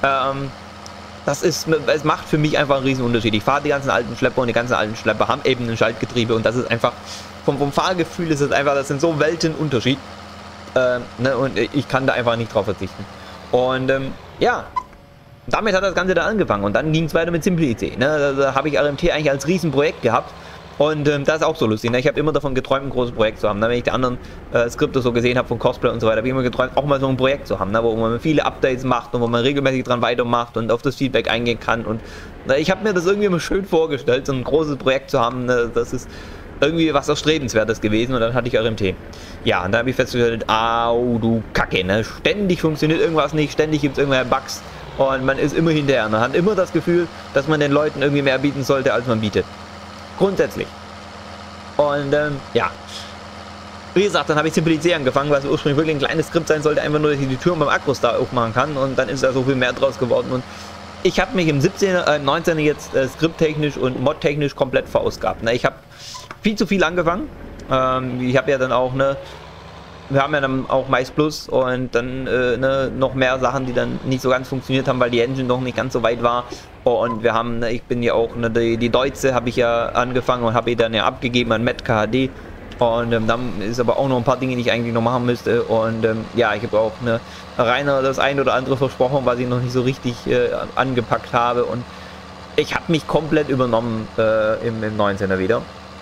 Es macht für mich einfach einen riesen Unterschied. Ich fahre die ganzen alten Schlepper und die ganzen alten Schlepper haben eben ein Schaltgetriebe und das ist einfach, vom Fahrgefühl ist es einfach, das sind so Weltenunterschied. Ne, und ich kann da einfach nicht drauf verzichten. Und ja, damit hat das Ganze dann angefangen und dann ging es weiter mit SimpliC. Ne? Da habe ich RMT eigentlich als Riesenprojekt gehabt und das ist auch so lustig. Ne? Ich habe immer davon geträumt, ein großes Projekt zu haben. Ne? Wenn ich die anderen Skripte so gesehen habe von Cosplay und so weiter, habe ich immer geträumt, auch mal so ein Projekt zu haben, ne? Wo man viele Updates macht und wo man regelmäßig dran weitermacht und auf das Feedback eingehen kann. Und ich habe mir das irgendwie immer schön vorgestellt, so ein großes Projekt zu haben. Ne? Das ist irgendwie was Erstrebenswertes gewesen und dann hatte ich RMT. Ja, und dann habe ich festgestellt, au du Kacke, ne? Ständig funktioniert irgendwas nicht, ständig gibt es irgendwelche Bugs und man ist immer hinterher. Man hat immer das Gefühl, dass man den Leuten irgendwie mehr bieten sollte, als man bietet. Grundsätzlich. Und ja, wie gesagt, dann habe ich SimpliC angefangen, was ursprünglich wirklich ein kleines Skript sein sollte, einfach nur, dass ich die Türen beim Akkustart aufmachen kann und dann ist da so viel mehr draus geworden und ich habe mich im 19er jetzt skripttechnisch und modtechnisch komplett verausgabt. Ne? Ich habe viel zu viel angefangen. Ich habe ja dann auch, ne, wir haben ja dann auch Mais Plus und dann ne, noch mehr Sachen, die dann nicht so ganz funktioniert haben, weil die Engine noch nicht ganz so weit war. Und wir haben, ne, ich bin ja auch, ne, die Deutsche habe ich ja angefangen und habe dann ja abgegeben an MetKHD. Und dann ist aber auch noch ein paar Dinge, die ich eigentlich noch machen müsste. Und ja, ich habe auch Rainer das ein oder andere versprochen, was ich noch nicht so richtig angepackt habe. Und ich habe mich komplett übernommen im 19er wieder,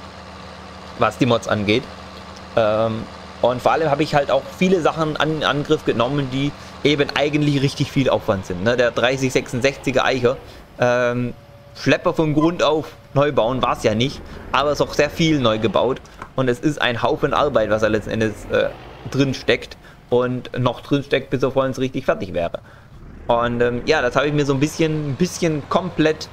was die Mods angeht. Und vor allem habe ich halt auch viele Sachen in Angriff genommen, die eben eigentlich richtig viel Aufwand sind. Ne? Der 3066er Eicher, Schlepper von Grund auf neu bauen war es ja nicht, aber es ist auch sehr viel neu gebaut und es ist ein Haufen Arbeit, was da letzten Endes drin steckt und noch drin steckt, bis er vollends richtig fertig wäre. Und ja, das habe ich mir so ein bisschen komplett,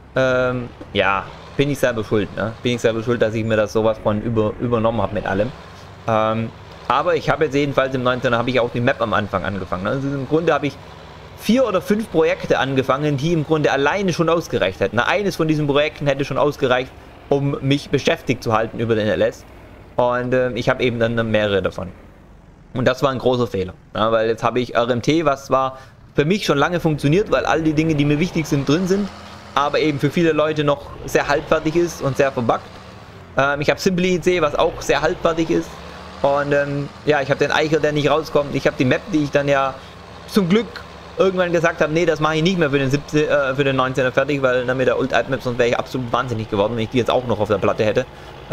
ja, bin ich selber schuld, ne? Bin ich selber schuld, dass ich mir das sowas von übernommen habe mit allem. Aber ich habe jetzt jedenfalls im 19. habe ich auch die Map am Anfang angefangen. Also im Grunde habe ich 4 oder 5 Projekte angefangen, die im Grunde alleine schon ausgereicht hätten. Eines von diesen Projekten hätte schon ausgereicht, um mich beschäftigt zu halten über den LS. Und ich habe eben dann mehrere davon. Und das war ein großer Fehler. Ja, weil jetzt habe ich RMT, was zwar für mich schon lange funktioniert, weil all die Dinge, die mir wichtig sind, drin sind, aber eben für viele Leute noch sehr halbfertig ist und sehr verbuggt. Ich habe SimpliC, was auch sehr halbfertig ist. Und ja, ich habe den Eicher, der nicht rauskommt. Ich habe die Map, die ich dann ja zum Glück irgendwann gesagt habe, nee, das mache ich nicht mehr für den 19er fertig, weil dann mit der Ult Map, sonst wäre ich absolut wahnsinnig geworden, wenn ich die jetzt auch noch auf der Platte hätte.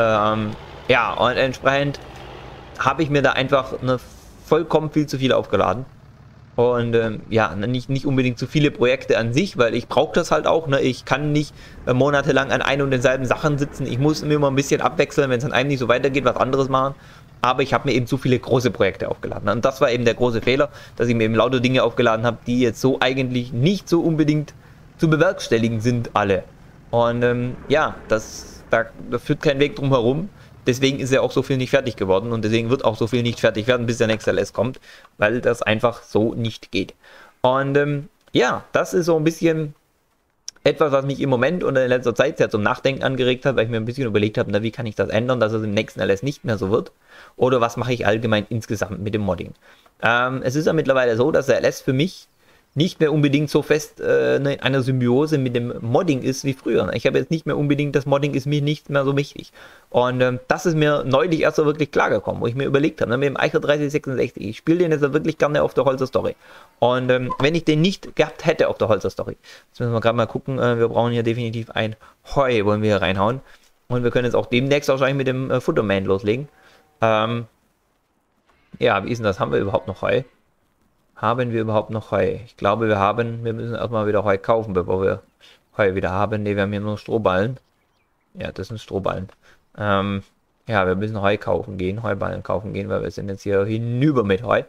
Ja, und entsprechend habe ich mir da einfach vollkommen viel zu viel aufgeladen. Und ja, nicht unbedingt zu viele Projekte an sich, weil ich brauche das halt auch. Ne? Ich kann nicht monatelang an ein und denselben Sachen sitzen. Ich muss mir immer ein bisschen abwechseln, wenn es an einem nicht so weitergeht, was anderes machen. Aber ich habe mir eben zu viele große Projekte aufgeladen. Und das war eben der große Fehler, dass ich mir eben lauter Dinge aufgeladen habe, die jetzt so eigentlich nicht so unbedingt zu bewerkstelligen sind, alle. Und ja, da führt kein Weg drum herum, deswegen ist ja auch so viel nicht fertig geworden und deswegen wird auch so viel nicht fertig werden, bis der nächste LS kommt, weil das einfach so nicht geht. Und ja, das ist so ein bisschen etwas, was mich im Moment und in letzter Zeit sehr zum Nachdenken angeregt hat, weil ich mir ein bisschen überlegt habe, na, wie kann ich das ändern, dass es im nächsten LS nicht mehr so wird? Oder was mache ich allgemein insgesamt mit dem Modding? Es ist ja mittlerweile so, dass der LS für mich nicht mehr unbedingt so fest in einer Symbiose mit dem Modding ist wie früher. Ich habe jetzt nicht mehr unbedingt, das Modding ist mir nicht mehr so wichtig. Und das ist mir neulich erst so wirklich klar gekommen, wo ich mir überlegt habe, mit dem Eicher 3066, ich spiele den jetzt wirklich gerne auf der Holzer Story. Und wenn ich den nicht gehabt hätte auf der Holzer Story, jetzt müssen wir gerade mal gucken, wir brauchen hier definitiv ein Heu, wollen wir hier reinhauen. Und wir können jetzt auch demnächst wahrscheinlich mit dem Futterman loslegen. Ja, wie ist denn das? Haben wir überhaupt noch Heu? Haben wir überhaupt noch Heu? Ich glaube, wir müssen erstmal wieder Heu kaufen, bevor wir Heu wieder haben. Ne, wir haben hier nur Strohballen. Ja, das sind Strohballen. Ja, wir müssen Heu kaufen gehen, Heuballen kaufen gehen, weil wir sind jetzt hier hinüber mit Heu.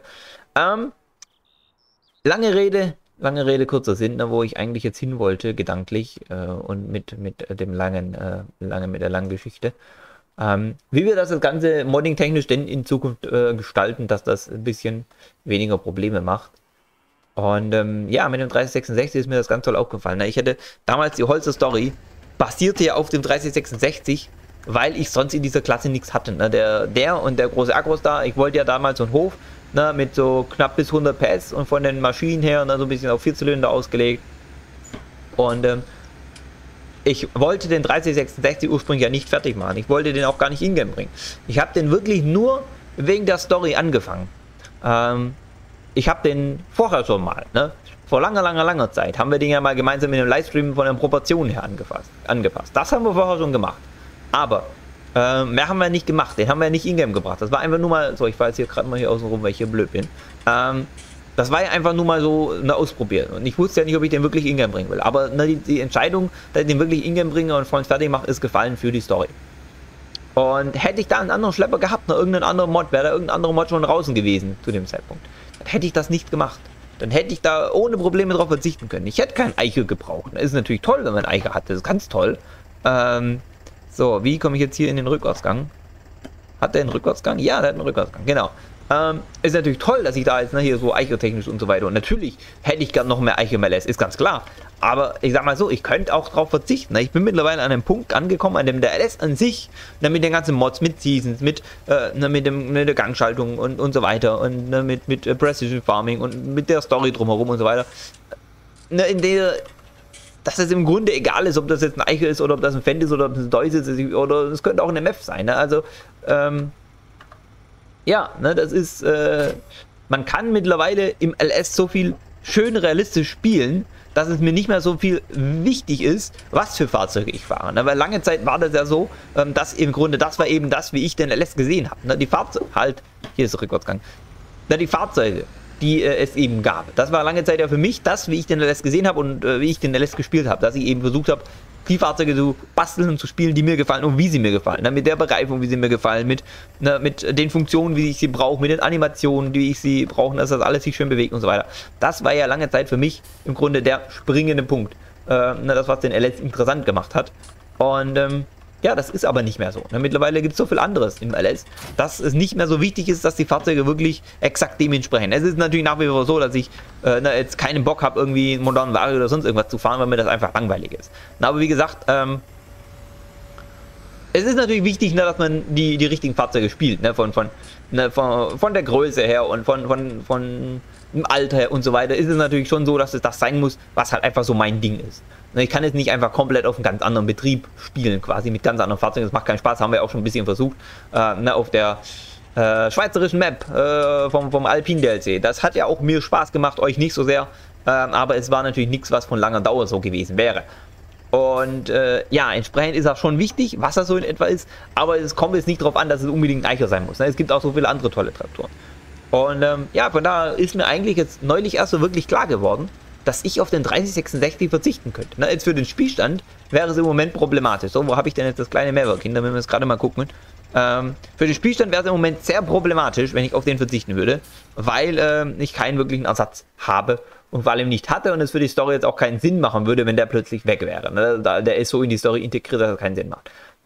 Lange Rede, kurzer Sinn, wo ich eigentlich jetzt hin wollte, gedanklich, und mit der langen Geschichte. Wie wir das Ganze modding-technisch denn in Zukunft gestalten, dass das ein bisschen weniger Probleme macht. Und ja, mit dem 3066 ist mir das ganz toll aufgefallen. Ich hätte damals die Holzer Story, basierte ja auf dem 3066, weil ich sonst in dieser Klasse nichts hatte. Der und der große Agros da, ich wollte ja damals so einen Hof mit so knapp bis 100 PS und von den Maschinen her so ein bisschen auf 4 Zylinder ausgelegt. Und ich wollte den 3066 ursprünglich ja nicht fertig machen. Ich wollte den auch gar nicht in-game bringen. Ich habe den wirklich nur wegen der Story angefangen. Ich habe den vorher schon mal, vor langer Zeit, haben wir den ja mal gemeinsam in einem Livestream von den Proportionen her angepasst. Das haben wir vorher schon gemacht. Aber mehr haben wir nicht gemacht. Den haben wir nicht in-game gebracht. Das war einfach nur mal so, ich weiß hier gerade mal hier außen rum, weil ich hier blöd bin. Das war ja einfach nur mal so ausprobieren. Und ich wusste ja nicht, ob ich den wirklich in-game bringen will. Aber die Entscheidung, dass ich den wirklich in-game bringe und Freund fertig mache, ist gefallen für die Story. Und hätte ich da einen anderen Schlepper gehabt, irgendeinen anderen Mod, wäre da irgendein anderer Mod schon draußen gewesen zu dem Zeitpunkt, dann hätte ich das nicht gemacht. Dann hätte ich da ohne Probleme drauf verzichten können. Ich hätte keinen Eicher gebraucht. Das ist natürlich toll, wenn man einen Eicher hat. Das ist ganz toll. So, wie komme ich jetzt hier in den Rückwärtsgang? Hat der einen Rückwärtsgang? Ja, der hat einen Rückwärtsgang, genau. Ist natürlich toll, dass ich da jetzt hier so eichertechnisch und so weiter. Und natürlich hätte ich gern noch mehr Eicher im LS, ist ganz klar. Aber ich sag mal so, ich könnte auch darauf verzichten. Ich bin mittlerweile an einem Punkt angekommen, an dem der LS an sich, mit den ganzen Mods, mit Seasons, mit der Gangschaltung und so weiter und mit Precision Farming und mit der Story drumherum und so weiter, in der, dass es im Grunde egal ist, ob das jetzt ein Eicher ist oder ob das ein Fendt ist oder ob das ein Deus ist oder es könnte auch ein MF sein. Also, ja, das ist, man kann mittlerweile im LS so viel schön realistisch spielen, dass es mir nicht mehr so viel wichtig ist, was für Fahrzeuge ich fahre. Weil lange Zeit war das ja so, dass im Grunde das war eben das, wie ich den LS gesehen habe. Die Fahrzeuge, hier ist der Rückwärtsgang. Die Fahrzeuge, die es eben gab. Das war lange Zeit ja für mich das, wie ich den LS gesehen habe und wie ich den LS gespielt habe. Dass ich eben versucht habe, die Fahrzeuge zu basteln und zu spielen, die mir gefallen und wie sie mir gefallen. Mit der Bereifung, wie sie mir gefallen, mit den Funktionen, wie ich sie brauche, mit den Animationen, die ich sie brauche, dass das alles sich schön bewegt und so weiter. Das war ja lange Zeit für mich im Grunde der springende Punkt. Das, was den LS interessant gemacht hat. Und ja, das ist aber nicht mehr so. Mittlerweile gibt es so viel anderes im LS, dass es nicht mehr so wichtig ist, dass die Fahrzeuge wirklich exakt dem entsprechen. Es ist natürlich nach wie vor so, dass ich jetzt keinen Bock habe, irgendwie einen modernen Vario oder sonst irgendwas zu fahren, weil mir das einfach langweilig ist. Aber wie gesagt, es ist natürlich wichtig, dass man die richtigen Fahrzeuge spielt, von der Größe her und von dem Alter her und so weiter. Ist es natürlich schon so, dass es das sein muss, was halt einfach so mein Ding ist. Ich kann jetzt nicht einfach komplett auf einen ganz anderen Betrieb spielen, quasi mit ganz anderen Fahrzeugen. Das macht keinen Spaß, haben wir auch schon ein bisschen versucht, auf der schweizerischen Map vom Alpine DLC. Das hat ja auch mir Spaß gemacht, euch nicht so sehr, aber es war natürlich nichts, was von langer Dauer so gewesen wäre. Und ja, entsprechend ist auch schon wichtig, was das so in etwa ist, aber es kommt jetzt nicht darauf an, dass es unbedingt ein Eicher sein muss. Es gibt auch so viele andere tolle Traktoren. Und ja, von daher ist mir eigentlich jetzt neulich erst so wirklich klar geworden, dass ich auf den 3066 verzichten könnte. Jetzt für den Spielstand wäre es im Moment problematisch. So, wo habe ich denn jetzt das kleine Mehrwerkkind? Da müssen wir jetzt gerade mal gucken. Für den Spielstand wäre es im Moment sehr problematisch, wenn ich auf den verzichten würde, weil ich keinen wirklichen Ersatz habe und vor allem nicht hatte und es für die Story jetzt auch keinen Sinn machen würde, wenn der plötzlich weg wäre. Der ist so in die Story integriert, dass es keinen Sinn macht.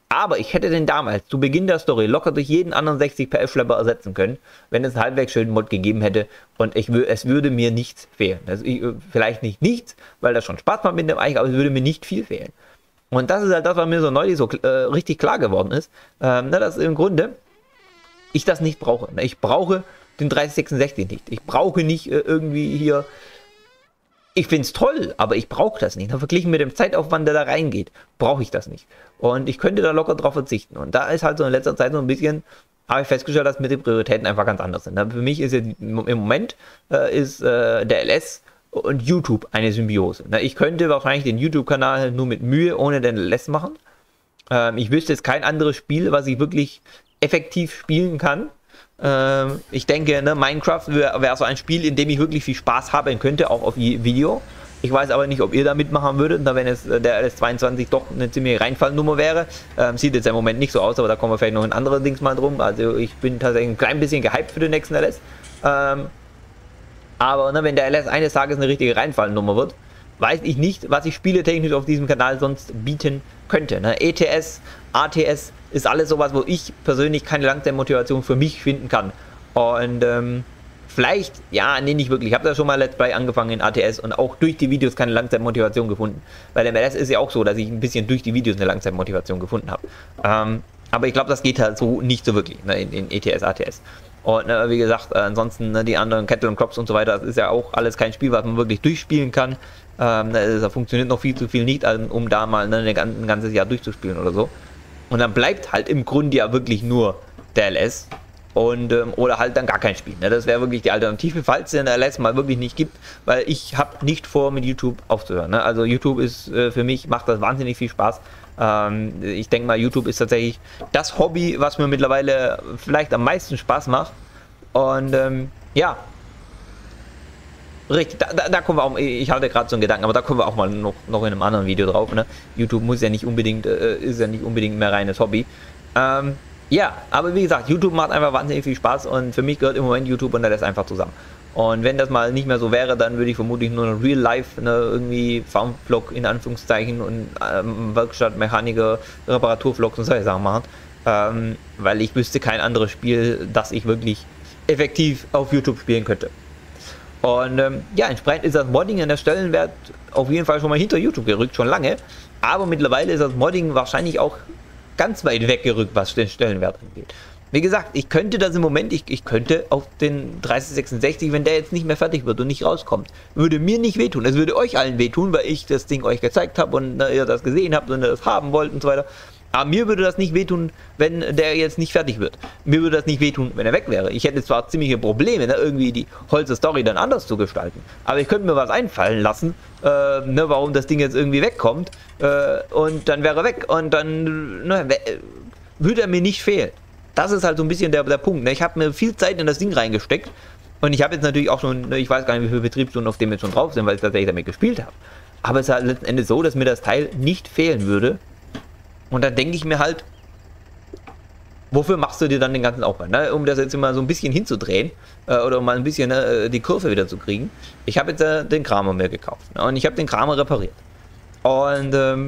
Aber ich hätte den damals zu Beginn der Story locker durch jeden anderen 60 PS-Schlepper ersetzen können, wenn es einen halbwegs schönen Mod gegeben hätte und es würde mir nichts fehlen. Also vielleicht nicht nichts, weil das schon Spaß macht mit dem Eich, aber es würde mir nicht viel fehlen. Und das ist halt das, was mir so neulich so richtig klar geworden ist, dass im Grunde ich das nicht brauche. Ich brauche den 3066 nicht. Ich brauche nicht irgendwie hier... Ich finde es toll, aber ich brauche das nicht. Verglichen mit dem Zeitaufwand, der da reingeht, brauche ich das nicht. Und ich könnte da locker drauf verzichten. Und da ist halt so in letzter Zeit so ein bisschen, habe ich festgestellt, dass mir die Prioritäten einfach ganz anders sind. Für mich ist ja im Moment der LS und YouTube eine Symbiose. Ich könnte wahrscheinlich den YouTube-Kanal nur mit Mühe ohne den LS machen. Ich wüsste jetzt kein anderes Spiel, was ich wirklich effektiv spielen kann. Ich denke, Minecraft wäre so ein Spiel, in dem ich wirklich viel Spaß haben könnte, auch auf Video. Ich weiß aber nicht, ob ihr da mitmachen würdet, wenn es der LS22 doch eine ziemliche Reinfallnummer wäre. Sieht jetzt im Moment nicht so aus, aber da kommen wir vielleicht noch in andere Dings mal drum. Also ich bin tatsächlich ein klein bisschen gehypt für den nächsten LS. Aber wenn der LS eines Tages eine richtige Reinfallnummer wird, weiß ich nicht, was ich spieletechnisch auf diesem Kanal sonst bieten könnte. ETS, ATS ist alles sowas, wo ich persönlich keine Langzeitmotivation für mich finden kann. Und vielleicht, ja, nee, nicht wirklich. Ich habe da schon mal Let's Play angefangen in ATS und auch durch die Videos keine Langzeitmotivation gefunden. Bei dem LS ist ja auch so, dass ich ein bisschen durch die Videos eine Langzeitmotivation gefunden habe. Aber ich glaube, das geht halt so nicht so wirklich in ETS, ATS. Und wie gesagt, ansonsten die anderen Kettle und Crops und so weiter, das ist ja auch alles kein Spiel, was man wirklich durchspielen kann. Da funktioniert noch viel zu viel nicht, um da mal ein ganzes Jahr durchzuspielen oder so. Und dann bleibt halt im Grunde ja wirklich nur der LS und oder halt dann gar kein Spiel. Das wäre wirklich die Alternative, falls es den LS mal wirklich nicht gibt, weil ich habe nicht vor, mit YouTube aufzuhören. Also YouTube ist für mich, macht das wahnsinnig viel Spaß. Ich denke mal, YouTube ist tatsächlich das Hobby, was mir mittlerweile vielleicht am meisten Spaß macht. Und ja, richtig, da kommen wir auch, ich hatte gerade so einen Gedanken, aber da kommen wir auch mal noch in einem anderen Video drauf. YouTube muss ja nicht unbedingt, ist ja nicht unbedingt mehr reines Hobby. Ja, aber wie gesagt, YouTube macht einfach wahnsinnig viel Spaß und für mich gehört im Moment YouTube und das einfach zusammen. Und wenn das mal nicht mehr so wäre, dann würde ich vermutlich nur noch Real Life, irgendwie Farmvlog in Anführungszeichen und Werkstatt, Mechaniker, Reparaturvlogs und solche Sachen machen. Weil ich wüsste kein anderes Spiel, das ich wirklich effektiv auf YouTube spielen könnte. Und ja, entsprechend ist das Modding in der Stellenwert auf jeden Fall schon mal hinter YouTube gerückt, schon lange. Aber mittlerweile ist das Modding wahrscheinlich auch ganz weit weggerückt, was den Stellenwert angeht. Wie gesagt, ich könnte das im Moment, ich könnte auf den 3066, wenn der jetzt nicht mehr fertig wird und nicht rauskommt, würde mir nicht wehtun. Es würde euch allen wehtun, weil ich das Ding euch gezeigt habe und ihr das gesehen habt und ihr das haben wollt und so weiter. Aber mir würde das nicht wehtun, wenn der jetzt nicht fertig wird. Mir würde das nicht wehtun, wenn er weg wäre. Ich hätte zwar ziemliche Probleme, irgendwie die Holzer-Story dann anders zu gestalten. Aber ich könnte mir was einfallen lassen, warum das Ding jetzt irgendwie wegkommt. Und dann wäre er weg. Und dann würde er mir nicht fehlen. Das ist halt so ein bisschen der Punkt. Ich habe mir viel Zeit in das Ding reingesteckt. Und ich habe jetzt natürlich auch schon, ich weiß gar nicht, wie viele Betriebsstunden auf dem jetzt schon drauf sind, weil ich tatsächlich damit gespielt habe. Aber es ist halt letzten Endes so, dass mir das Teil nicht fehlen würde. Und dann denke ich mir halt, wofür machst du dir dann den ganzen Aufwand? Um das jetzt mal so ein bisschen hinzudrehen oder um mal ein bisschen die Kurve wieder zu kriegen. Ich habe jetzt den Kramer mir gekauft und ich habe den Kramer repariert. Und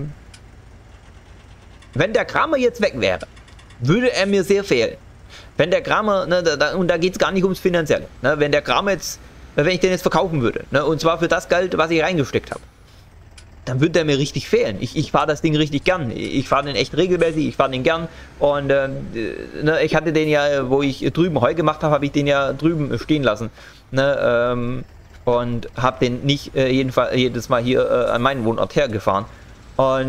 wenn der Kramer jetzt weg wäre, würde er mir sehr fehlen. Wenn der Kramer, und da geht es gar nicht ums Finanzielle, wenn der Kramer jetzt, wenn ich den jetzt verkaufen würde, und zwar für das Geld, was ich reingesteckt habe, dann würde der mir richtig fehlen. Ich fahre das Ding richtig gern. Ich fahre den echt regelmäßig, ich fahre den gern. Und ich hatte den ja, wo ich drüben Heu gemacht habe, habe ich den ja drüben stehen lassen. Und habe den nicht jedes Mal hier an meinen Wohnort hergefahren. Und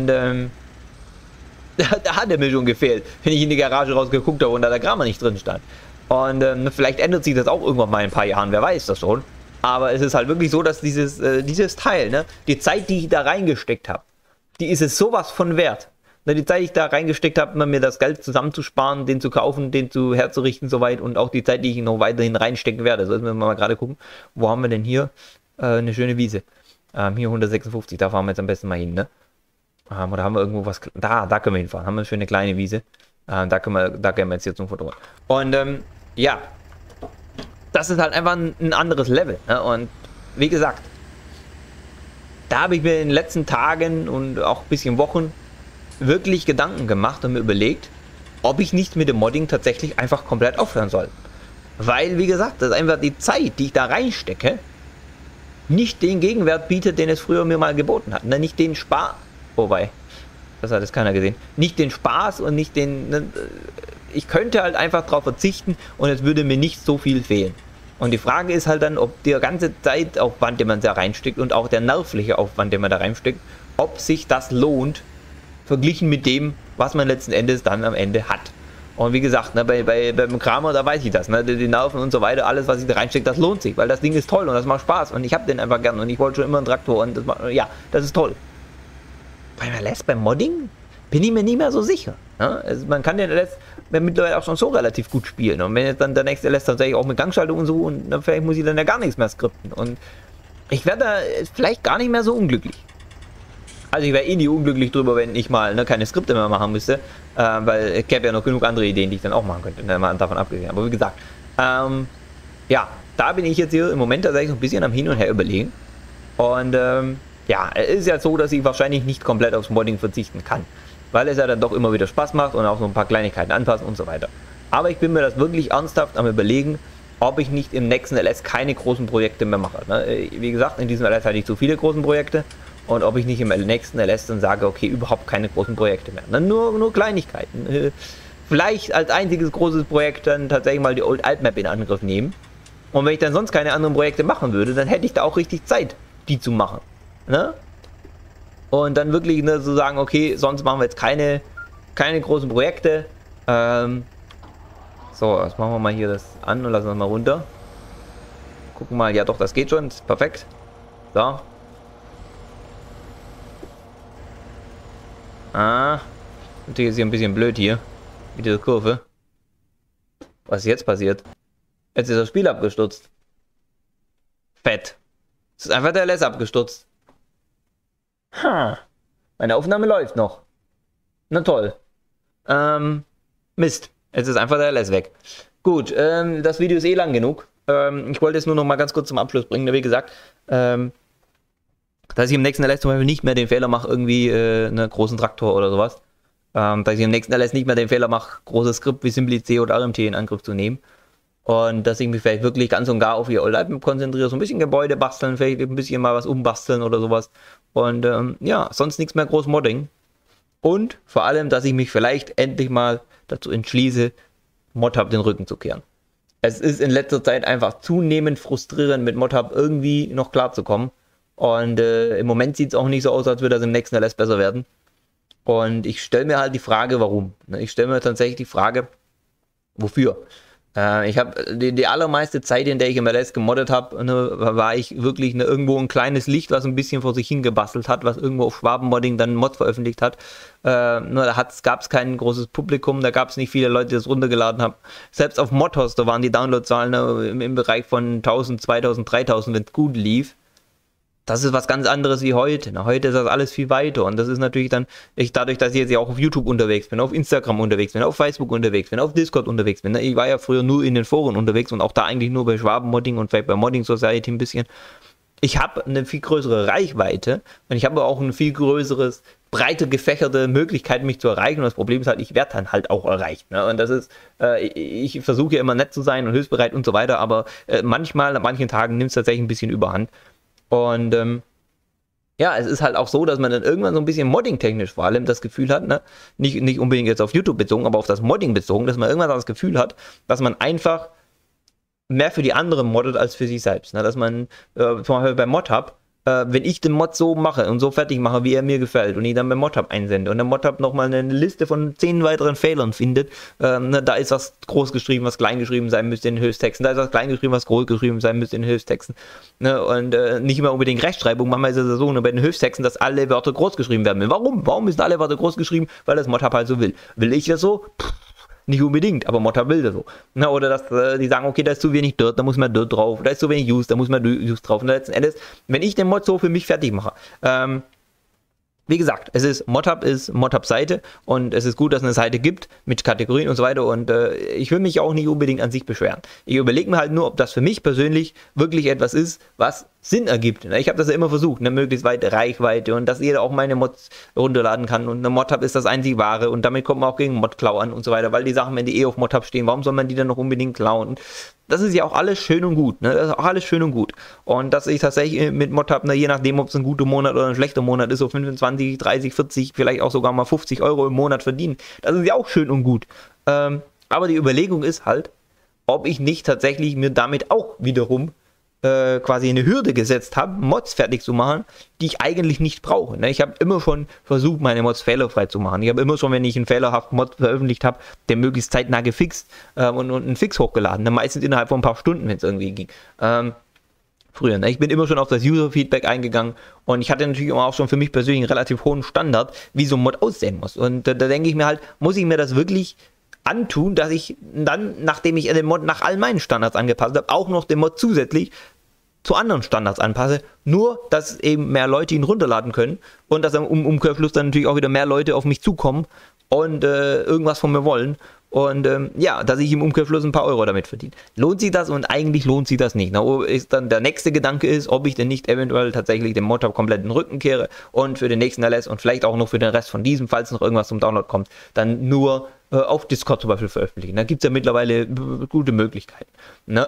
da hat er mir schon gefehlt, wenn ich in die Garage rausgeguckt habe und da der Kramer nicht drin stand. Und vielleicht ändert sich das auch irgendwann mal in ein paar Jahren, wer weiß das schon. Aber es ist halt wirklich so, dass dieses Teil, die Zeit, die ich da reingesteckt habe, die ist es sowas von wert. Die Zeit, die ich da reingesteckt habe, mir das Geld zusammenzusparen, den zu kaufen, den herzurichten soweit und auch die Zeit, die ich noch weiterhin reinstecken werde. So, jetzt müssen wir mal gerade gucken, wo haben wir denn hier eine schöne Wiese. Hier 156, da fahren wir jetzt am besten mal hin, ne? Oder haben wir irgendwo was, da können wir hinfahren, haben wir eine schöne kleine Wiese. Da gehen wir jetzt hier zum Foto. Und ja, das ist halt einfach ein anderes Level. Und wie gesagt, da habe ich mir in den letzten Tagen und auch ein bisschen Wochen wirklich Gedanken gemacht und mir überlegt, ob ich nicht mit dem Modding tatsächlich einfach komplett aufhören soll. Weil, wie gesagt, das ist einfach die Zeit, die ich da reinstecke, nicht den Gegenwert bietet, den es früher mir mal geboten hat. Ne? Nicht den Spaß, wobei, das hat jetzt keiner gesehen, nicht den Spaß und nicht den, ne? Ich könnte halt einfach darauf verzichten und es würde mir nicht so viel fehlen. Und die Frage ist halt dann, ob der ganze Zeitaufwand, den man da reinsteckt und auch der nervliche Aufwand, den man da reinsteckt, ob sich das lohnt, verglichen mit dem, was man letzten Endes dann am Ende hat. Und wie gesagt, ne, beim Kramer, da weiß ich das, ne, die Nerven und so weiter, alles, was ich da reinstecke, das lohnt sich, weil das Ding ist toll und das macht Spaß und ich habe den einfach gern und ich wollte schon immer einen Traktor und ja, das ist toll. Beim LS, beim Modding, bin ich mir nicht mehr so sicher. Ne? Also man kann den LS mittlerweile auch schon so relativ gut spielen und wenn jetzt dann der nächste LS tatsächlich auch mit Gangschaltung und so und dann vielleicht muss ich dann ja gar nichts mehr skripten und ich werde da vielleicht gar nicht mehr so unglücklich. Also ich wäre eh nie unglücklich drüber, wenn ich mal keine Skripte mehr machen müsste, weil ich habe ja noch genug andere Ideen, die ich dann auch machen könnte, mal davon abgesehen. Aber wie gesagt, ja, da bin ich jetzt hier im Moment tatsächlich so ein bisschen am Hin und Her überlegen. Und ja, es ist ja so, dass ich wahrscheinlich nicht komplett aufs Modding verzichten kann, weil es ja dann doch immer wieder Spaß macht und auch so ein paar Kleinigkeiten anpassen und so weiter. Aber ich bin mir das wirklich ernsthaft am Überlegen, ob ich nicht im nächsten LS keine großen Projekte mehr mache. Ne? Wie gesagt, in diesem LS hatte ich zu viele großen Projekte. Und ob ich nicht im nächsten LS dann sage, okay, überhaupt keine großen Projekte mehr. Dann nur Kleinigkeiten. Vielleicht als einziges großes Projekt dann tatsächlich mal die Old Altmap in Angriff nehmen. Und wenn ich dann sonst keine anderen Projekte machen würde, dann hätte ich da auch richtig Zeit, die zu machen. Ne? Und dann wirklich so sagen, okay, sonst machen wir jetzt keine großen Projekte. So, jetzt machen wir mal hier das an und lassen das mal runter. Gucken mal, ja doch, das geht schon, ist perfekt. So. Ah, natürlich ist hier ein bisschen blöd hier, mit dieser Kurve. Was ist jetzt passiert? Jetzt ist das Spiel abgestürzt. Fett. Es ist einfach der LS abgestürzt. Ha. Meine Aufnahme läuft noch. Na toll. Mist. Jetzt ist einfach der LS weg. Gut, das Video ist eh lang genug. Ich wollte es nur noch mal ganz kurz zum Abschluss bringen. Wie gesagt, dass ich im nächsten LS zum Beispiel nicht mehr den Fehler mache, irgendwie einen großen Traktor oder sowas. Dass ich im nächsten LS nicht mehr den Fehler mache, großes Skript wie SimpliC oder RMT in Angriff zu nehmen. Und dass ich mich vielleicht wirklich ganz und gar auf die Old Altmap konzentriere, so ein bisschen Gebäude basteln, vielleicht ein bisschen mal was umbasteln oder sowas. Und ja, sonst nichts mehr groß Modding. Und vor allem, dass ich mich vielleicht endlich mal dazu entschließe, ModHub den Rücken zu kehren. Es ist in letzter Zeit einfach zunehmend frustrierend, mit ModHub irgendwie noch klarzukommen. Und im Moment sieht es auch nicht so aus, als würde das im nächsten LS besser werden. Und ich stelle mir halt die Frage, warum. Ich stelle mir tatsächlich die Frage, wofür. Ich habe die allermeiste Zeit, in der ich im LS gemoddet habe, war ich wirklich irgendwo ein kleines Licht, was ein bisschen vor sich hingebastelt hat, was irgendwo auf Schwabenmodding dann Mod veröffentlicht hat. Nur da gab es kein großes Publikum, da gab es nicht viele Leute, die das runtergeladen haben. Selbst auf Modhouse, da waren die Downloadzahlen im Bereich von 1000, 2000, 3000, wenn es gut lief. Das ist was ganz anderes wie heute. Heute ist das alles viel weiter und das ist natürlich dann, dadurch, dass ich jetzt ja auch auf YouTube unterwegs bin, auf Instagram unterwegs bin, auf Facebook unterwegs bin, auf Discord unterwegs bin. Ich war ja früher nur in den Foren unterwegs und auch da eigentlich nur bei Schwabenmodding und vielleicht bei Modding Society ein bisschen. Ich habe eine viel größere Reichweite und ich habe auch ein viel größeres, breiter gefächerte Möglichkeit, mich zu erreichen. Und das Problem ist halt, ich werde dann halt auch erreicht. Ne? Und das ist, ich versuche ja immer nett zu sein und hilfsbereit und so weiter, aber manchmal, an manchen Tagen nimmt es tatsächlich ein bisschen Überhand. Und ja, es ist halt auch so, dass man dann irgendwann so ein bisschen Modding-technisch vor allem das Gefühl hat, ne? Nicht unbedingt jetzt auf YouTube bezogen, aber auf das Modding bezogen, dass man irgendwann das Gefühl hat, dass man einfach mehr für die anderen moddet als für sich selbst. Ne? Dass man zum Beispiel bei ModHub, wenn ich den Mod so mache und so fertig mache, wie er mir gefällt und ihn dann bei ModHub einsende und der ModHub nochmal eine Liste von 10 weiteren Fehlern findet, ne, da ist was groß geschrieben, was klein geschrieben sein müsste in den Hilfstexten, da ist was klein geschrieben, was groß geschrieben sein müsste in den Hilfstexten, ne, und nicht immer unbedingt Rechtschreibung, manchmal ist es so, ne, bei den Hilfstexten, dass alle Wörter groß geschrieben werden. Warum müssen alle Wörter groß geschrieben? Weil das ModHub halt so will. Will ich das so? Nicht unbedingt, aber ModHub will das so. Na, oder dass die sagen, okay, da ist zu wenig Dirt, da muss man Dirt drauf, da ist zu wenig Use, da muss man Use drauf. Und letzten Endes, wenn ich den Mod so für mich fertig mache, wie gesagt, ModHub ist ModHub-Seite und es ist gut, dass es eine Seite gibt mit Kategorien und so weiter und ich will mich auch nicht unbedingt an sich beschweren. Ich überlege mir halt nur, ob das für mich persönlich wirklich etwas ist, was Sinn ergibt. Ich habe das ja immer versucht, eine möglichst weite Reichweite und dass jeder auch meine Mods runterladen kann und eine ModHub ist das einzig wahre und damit kommt man auch gegen Modklau an und so weiter, weil die Sachen, wenn die auf ModHub stehen, warum soll man die dann noch unbedingt klauen? Das ist ja auch alles schön und gut, ne? Das ist auch alles schön und gut. Und dass ich tatsächlich mit ModHub, je nachdem, ob es ein guter Monat oder ein schlechter Monat ist, so 25, 30, 40, vielleicht auch sogar mal 50 Euro im Monat verdienen, das ist ja auch schön und gut. Aber die Überlegung ist halt, ob ich nicht tatsächlich mir damit auch wiederum quasi eine Hürde gesetzt habe, Mods fertig zu machen, die ich eigentlich nicht brauche. Ne? Ich habe immer schon versucht, meine Mods fehlerfrei zu machen. Ich habe immer schon, wenn ich einen fehlerhaften Mod veröffentlicht habe, den möglichst zeitnah gefixt und einen Fix hochgeladen. Ne? Meistens innerhalb von ein paar Stunden, wenn es irgendwie ging. Früher. Ne? Ich bin immer schon auf das User-Feedback eingegangen und ich hatte natürlich auch schon für mich persönlich einen relativ hohen Standard, wie so ein Mod aussehen muss. Und da denke ich mir halt, muss ich mir das wirklich antun, dass ich dann, nachdem ich den Mod nach all meinen Standards angepasst habe, auch noch den Mod zusätzlich zu anderen Standards anpasse, nur dass eben mehr Leute ihn runterladen können und dass im Umkehrschluss dann natürlich auch wieder mehr Leute auf mich zukommen und irgendwas von mir wollen und ja, dass ich im Umkehrschluss ein paar Euro damit verdiene. Lohnt sich das? Und eigentlich lohnt sich das nicht. Na, ist dann der nächste Gedanke ist, ob ich denn nicht eventuell tatsächlich den ModHub komplett in den Rücken kehre und für den nächsten LS und vielleicht auch noch für den Rest von diesem, falls noch irgendwas zum Download kommt, dann nur auf Discord zum Beispiel veröffentlichen. Da gibt es ja mittlerweile gute Möglichkeiten. Ne?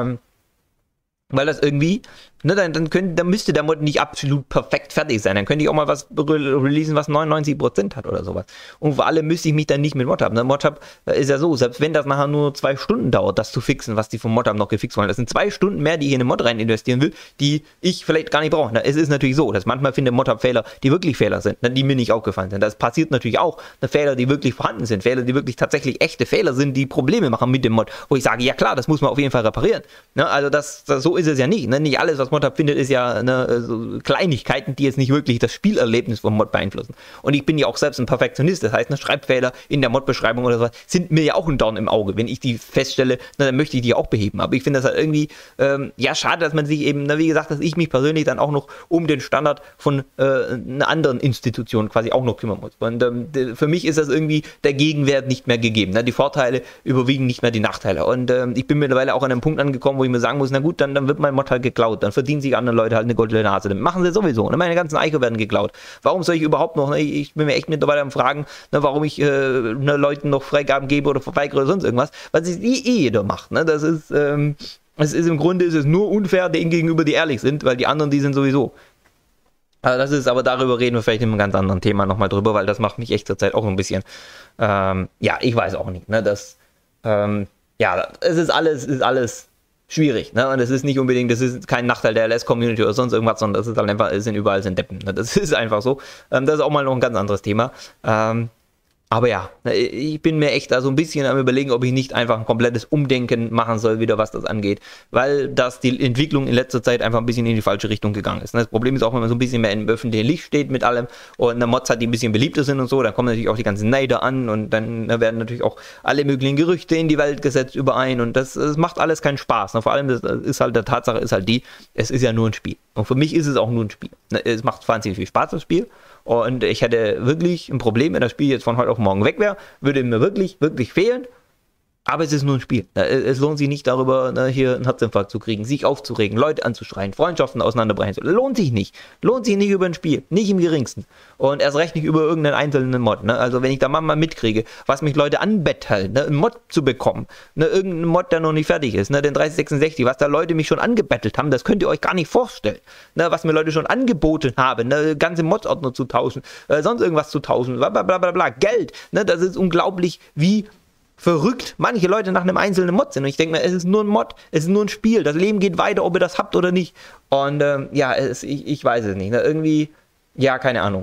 Weil das irgendwie, ne, dann müsste der Mod nicht absolut perfekt fertig sein. Dann könnte ich auch mal was releasen, was 99% hat oder sowas. Und vor allem müsste ich mich dann nicht mit ModHub. Ne? ModHub ist ja so, selbst wenn das nachher nur 2 Stunden dauert, das zu fixen, was die vom ModHub noch gefixt wollen. Das sind 2 Stunden mehr, die ich in eine Mod rein investieren will, die ich vielleicht gar nicht brauche. Ne? Es ist natürlich so, dass manchmal finde ModHub Fehler, die wirklich Fehler sind, ne? Die mir nicht aufgefallen sind. Das passiert natürlich auch. Ne? Fehler, die wirklich vorhanden sind. Fehler, die wirklich tatsächlich echte Fehler sind, die Probleme machen mit dem Mod. Wo ich sage, ja klar, das muss man auf jeden Fall reparieren. Ne? Also so ist es ja nicht. Ne? Nicht alles, was ModHub findet, ist ja so Kleinigkeiten, die jetzt nicht wirklich das Spielerlebnis vom Mod beeinflussen. Und ich bin ja auch selbst ein Perfektionist, das heißt, Schreibfehler in der Mod-Beschreibung oder sowas sind mir ja auch ein Dorn im Auge. Wenn ich die feststelle, dann möchte ich die auch beheben. Aber ich finde das halt irgendwie, ja, schade, dass man sich eben, wie gesagt, dass ich mich persönlich dann auch noch um den Standard von einer anderen Institution quasi auch noch kümmern muss. Und für mich ist das irgendwie der Gegenwert nicht mehr gegeben. Ne? Die Vorteile überwiegen nicht mehr die Nachteile. Und ich bin mittlerweile auch an einem Punkt angekommen, wo ich mir sagen muss, na gut, dann wird mein Mod halt geklaut. Dann verdienen sich andere Leute halt eine goldene Nase. Dann machen sie sowieso. Ne? Meine ganzen Eiche werden geklaut. Warum soll ich überhaupt noch, ne? Ich bin mir echt mittlerweile am Fragen, ne, warum ich Leuten noch Freigaben gebe oder verweigere oder sonst irgendwas, weil es jeder macht. Ne? Das ist, im Grunde ist es nur unfair denen gegenüber, die ehrlich sind, weil die anderen, die sind sowieso. Also das ist, aber darüber reden wir vielleicht in einem ganz anderen Thema nochmal drüber, weil das macht mich echt zurzeit auch so ein bisschen, ja, ich weiß auch nicht, ne, das, ja, es ist alles schwierig, ne, und es ist nicht unbedingt, das ist kein Nachteil der LS-Community oder sonst irgendwas, sondern das ist halt einfach, überall sind Deppen, ne? Das ist einfach so, das ist auch mal noch ein ganz anderes Thema, aber ja, ich bin mir echt da so ein bisschen am Überlegen, ob ich nicht einfach ein komplettes Umdenken machen soll, wieder was das angeht, weil das die Entwicklung in letzter Zeit einfach ein bisschen in die falsche Richtung gegangen ist. Das Problem ist auch, wenn man so ein bisschen mehr im öffentlichen Licht steht mit allem und eine Mods hat, die ein bisschen beliebter sind und so, dann kommen natürlich auch die ganzen Neider an und dann werden natürlich auch alle möglichen Gerüchte in die Welt gesetzt überein und das macht alles keinen Spaß. Vor allem, das ist halt, der Tatsache ist halt die, es ist ja nur ein Spiel. Und für mich ist es auch nur ein Spiel. Es macht wahnsinnig viel Spaß, das Spiel. Und ich hätte wirklich ein Problem, wenn das Spiel jetzt von heute auf morgen weg wäre, würde mir wirklich, wirklich fehlen. Aber es ist nur ein Spiel. Es lohnt sich nicht darüber, hier einen Herzinfarkt zu kriegen, sich aufzuregen, Leute anzuschreien, Freundschaften auseinanderbrechen. Lohnt sich nicht. Lohnt sich nicht über ein Spiel. Nicht im geringsten. Und erst recht nicht über irgendeinen einzelnen Mod. Ne? Also wenn ich da mal mitkriege, was mich Leute anbetteln, ne? Einen Mod zu bekommen, ne? Irgendeinen Mod, der noch nicht fertig ist, ne? Den 3066, was da Leute mich schon angebettelt haben, das könnt ihr euch gar nicht vorstellen. Ne? Was mir Leute schon angeboten haben, ne? Ganze Mods-Ordner zu tauschen, sonst irgendwas zu tauschen, bla, Geld. Ne? Das ist unglaublich, wie verrückt manche Leute nach einem einzelnen Mod sind. Und ich denke mir, es ist nur ein Mod, es ist nur ein Spiel. Das Leben geht weiter, ob ihr das habt oder nicht. Und ja, ich weiß es nicht. Ne? Irgendwie, ja, keine Ahnung.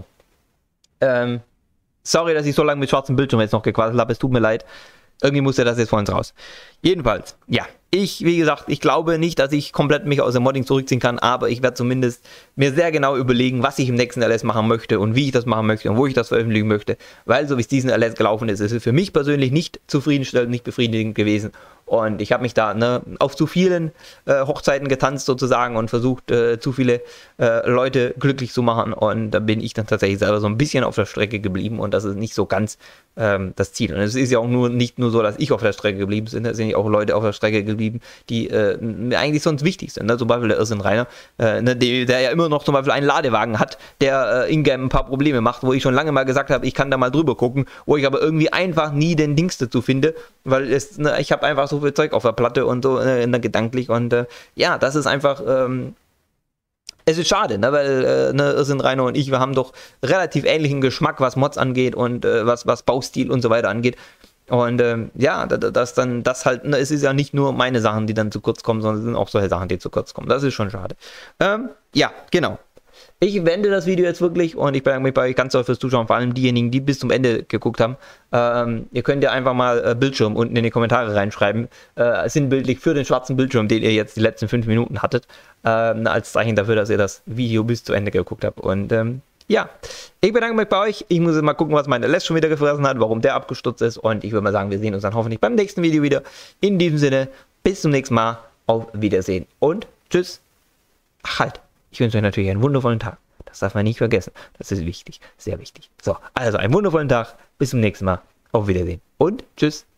Sorry, dass ich so lange mit schwarzem Bildschirm jetzt noch gequasselt habe. Es tut mir leid. Irgendwie musste das jetzt vor uns raus. Jedenfalls, ja, wie gesagt, ich glaube nicht, dass ich komplett mich aus dem Modding zurückziehen kann, aber ich werde zumindest mir sehr genau überlegen, was ich im nächsten LS machen möchte und wie ich das machen möchte und wo ich das veröffentlichen möchte, weil so wie es diesen LS gelaufen ist, ist es für mich persönlich nicht zufriedenstellend, nicht befriedigend gewesen Und ich habe mich da auf zu vielen Hochzeiten getanzt sozusagen und versucht, zu viele Leute glücklich zu machen. Und da bin ich dann tatsächlich selber so ein bisschen auf der Strecke geblieben und das ist nicht so ganz das Ziel. Und es ist ja auch nicht nur so, dass ich auf der Strecke geblieben bin, da sind ja auch Leute auf der Strecke geblieben, die mir eigentlich sonst wichtig sind. Ne? Zum Beispiel der Irrsinn Rainer, der ja immer noch zum Beispiel einen Ladewagen hat, der in-game ein paar Probleme macht, wo ich schon lange mal gesagt habe, ich kann da mal drüber gucken, wo ich aber irgendwie einfach nie den Dings dazu finde, weil ich habe einfach so viel Zeug auf der Platte und so gedanklich und ja, das ist einfach es ist schade, ne, weil Irrsinn Rainer und ich, wir haben doch relativ ähnlichen Geschmack, was Mods angeht und was Baustil und so weiter angeht. Und ja, es ist ja nicht nur meine Sachen, die dann zu kurz kommen, sondern es sind auch solche Sachen, die zu kurz kommen. Das ist schon schade. Ja, genau. Ich beende das Video jetzt wirklich und ich bedanke mich bei euch ganz doll fürs Zuschauen, vor allem diejenigen, die bis zum Ende geguckt haben. Ihr könnt ja einfach mal Bildschirm unten in die Kommentare reinschreiben, sinnbildlich für den schwarzen Bildschirm, den ihr jetzt die letzten 5 Minuten hattet, als Zeichen dafür, dass ihr das Video bis zu Ende geguckt habt. Und ja, ich bedanke mich bei euch. Ich muss jetzt mal gucken, was meine Les schon wieder gefressen hat, warum der abgestürzt ist. Und ich würde mal sagen, wir sehen uns dann hoffentlich beim nächsten Video wieder. In diesem Sinne, bis zum nächsten Mal. Auf Wiedersehen und tschüss. Ach halt. Ich wünsche euch natürlich einen wundervollen Tag. Das darf man nicht vergessen. Das ist wichtig. Sehr wichtig. So, also einen wundervollen Tag. Bis zum nächsten Mal. Auf Wiedersehen. Und tschüss.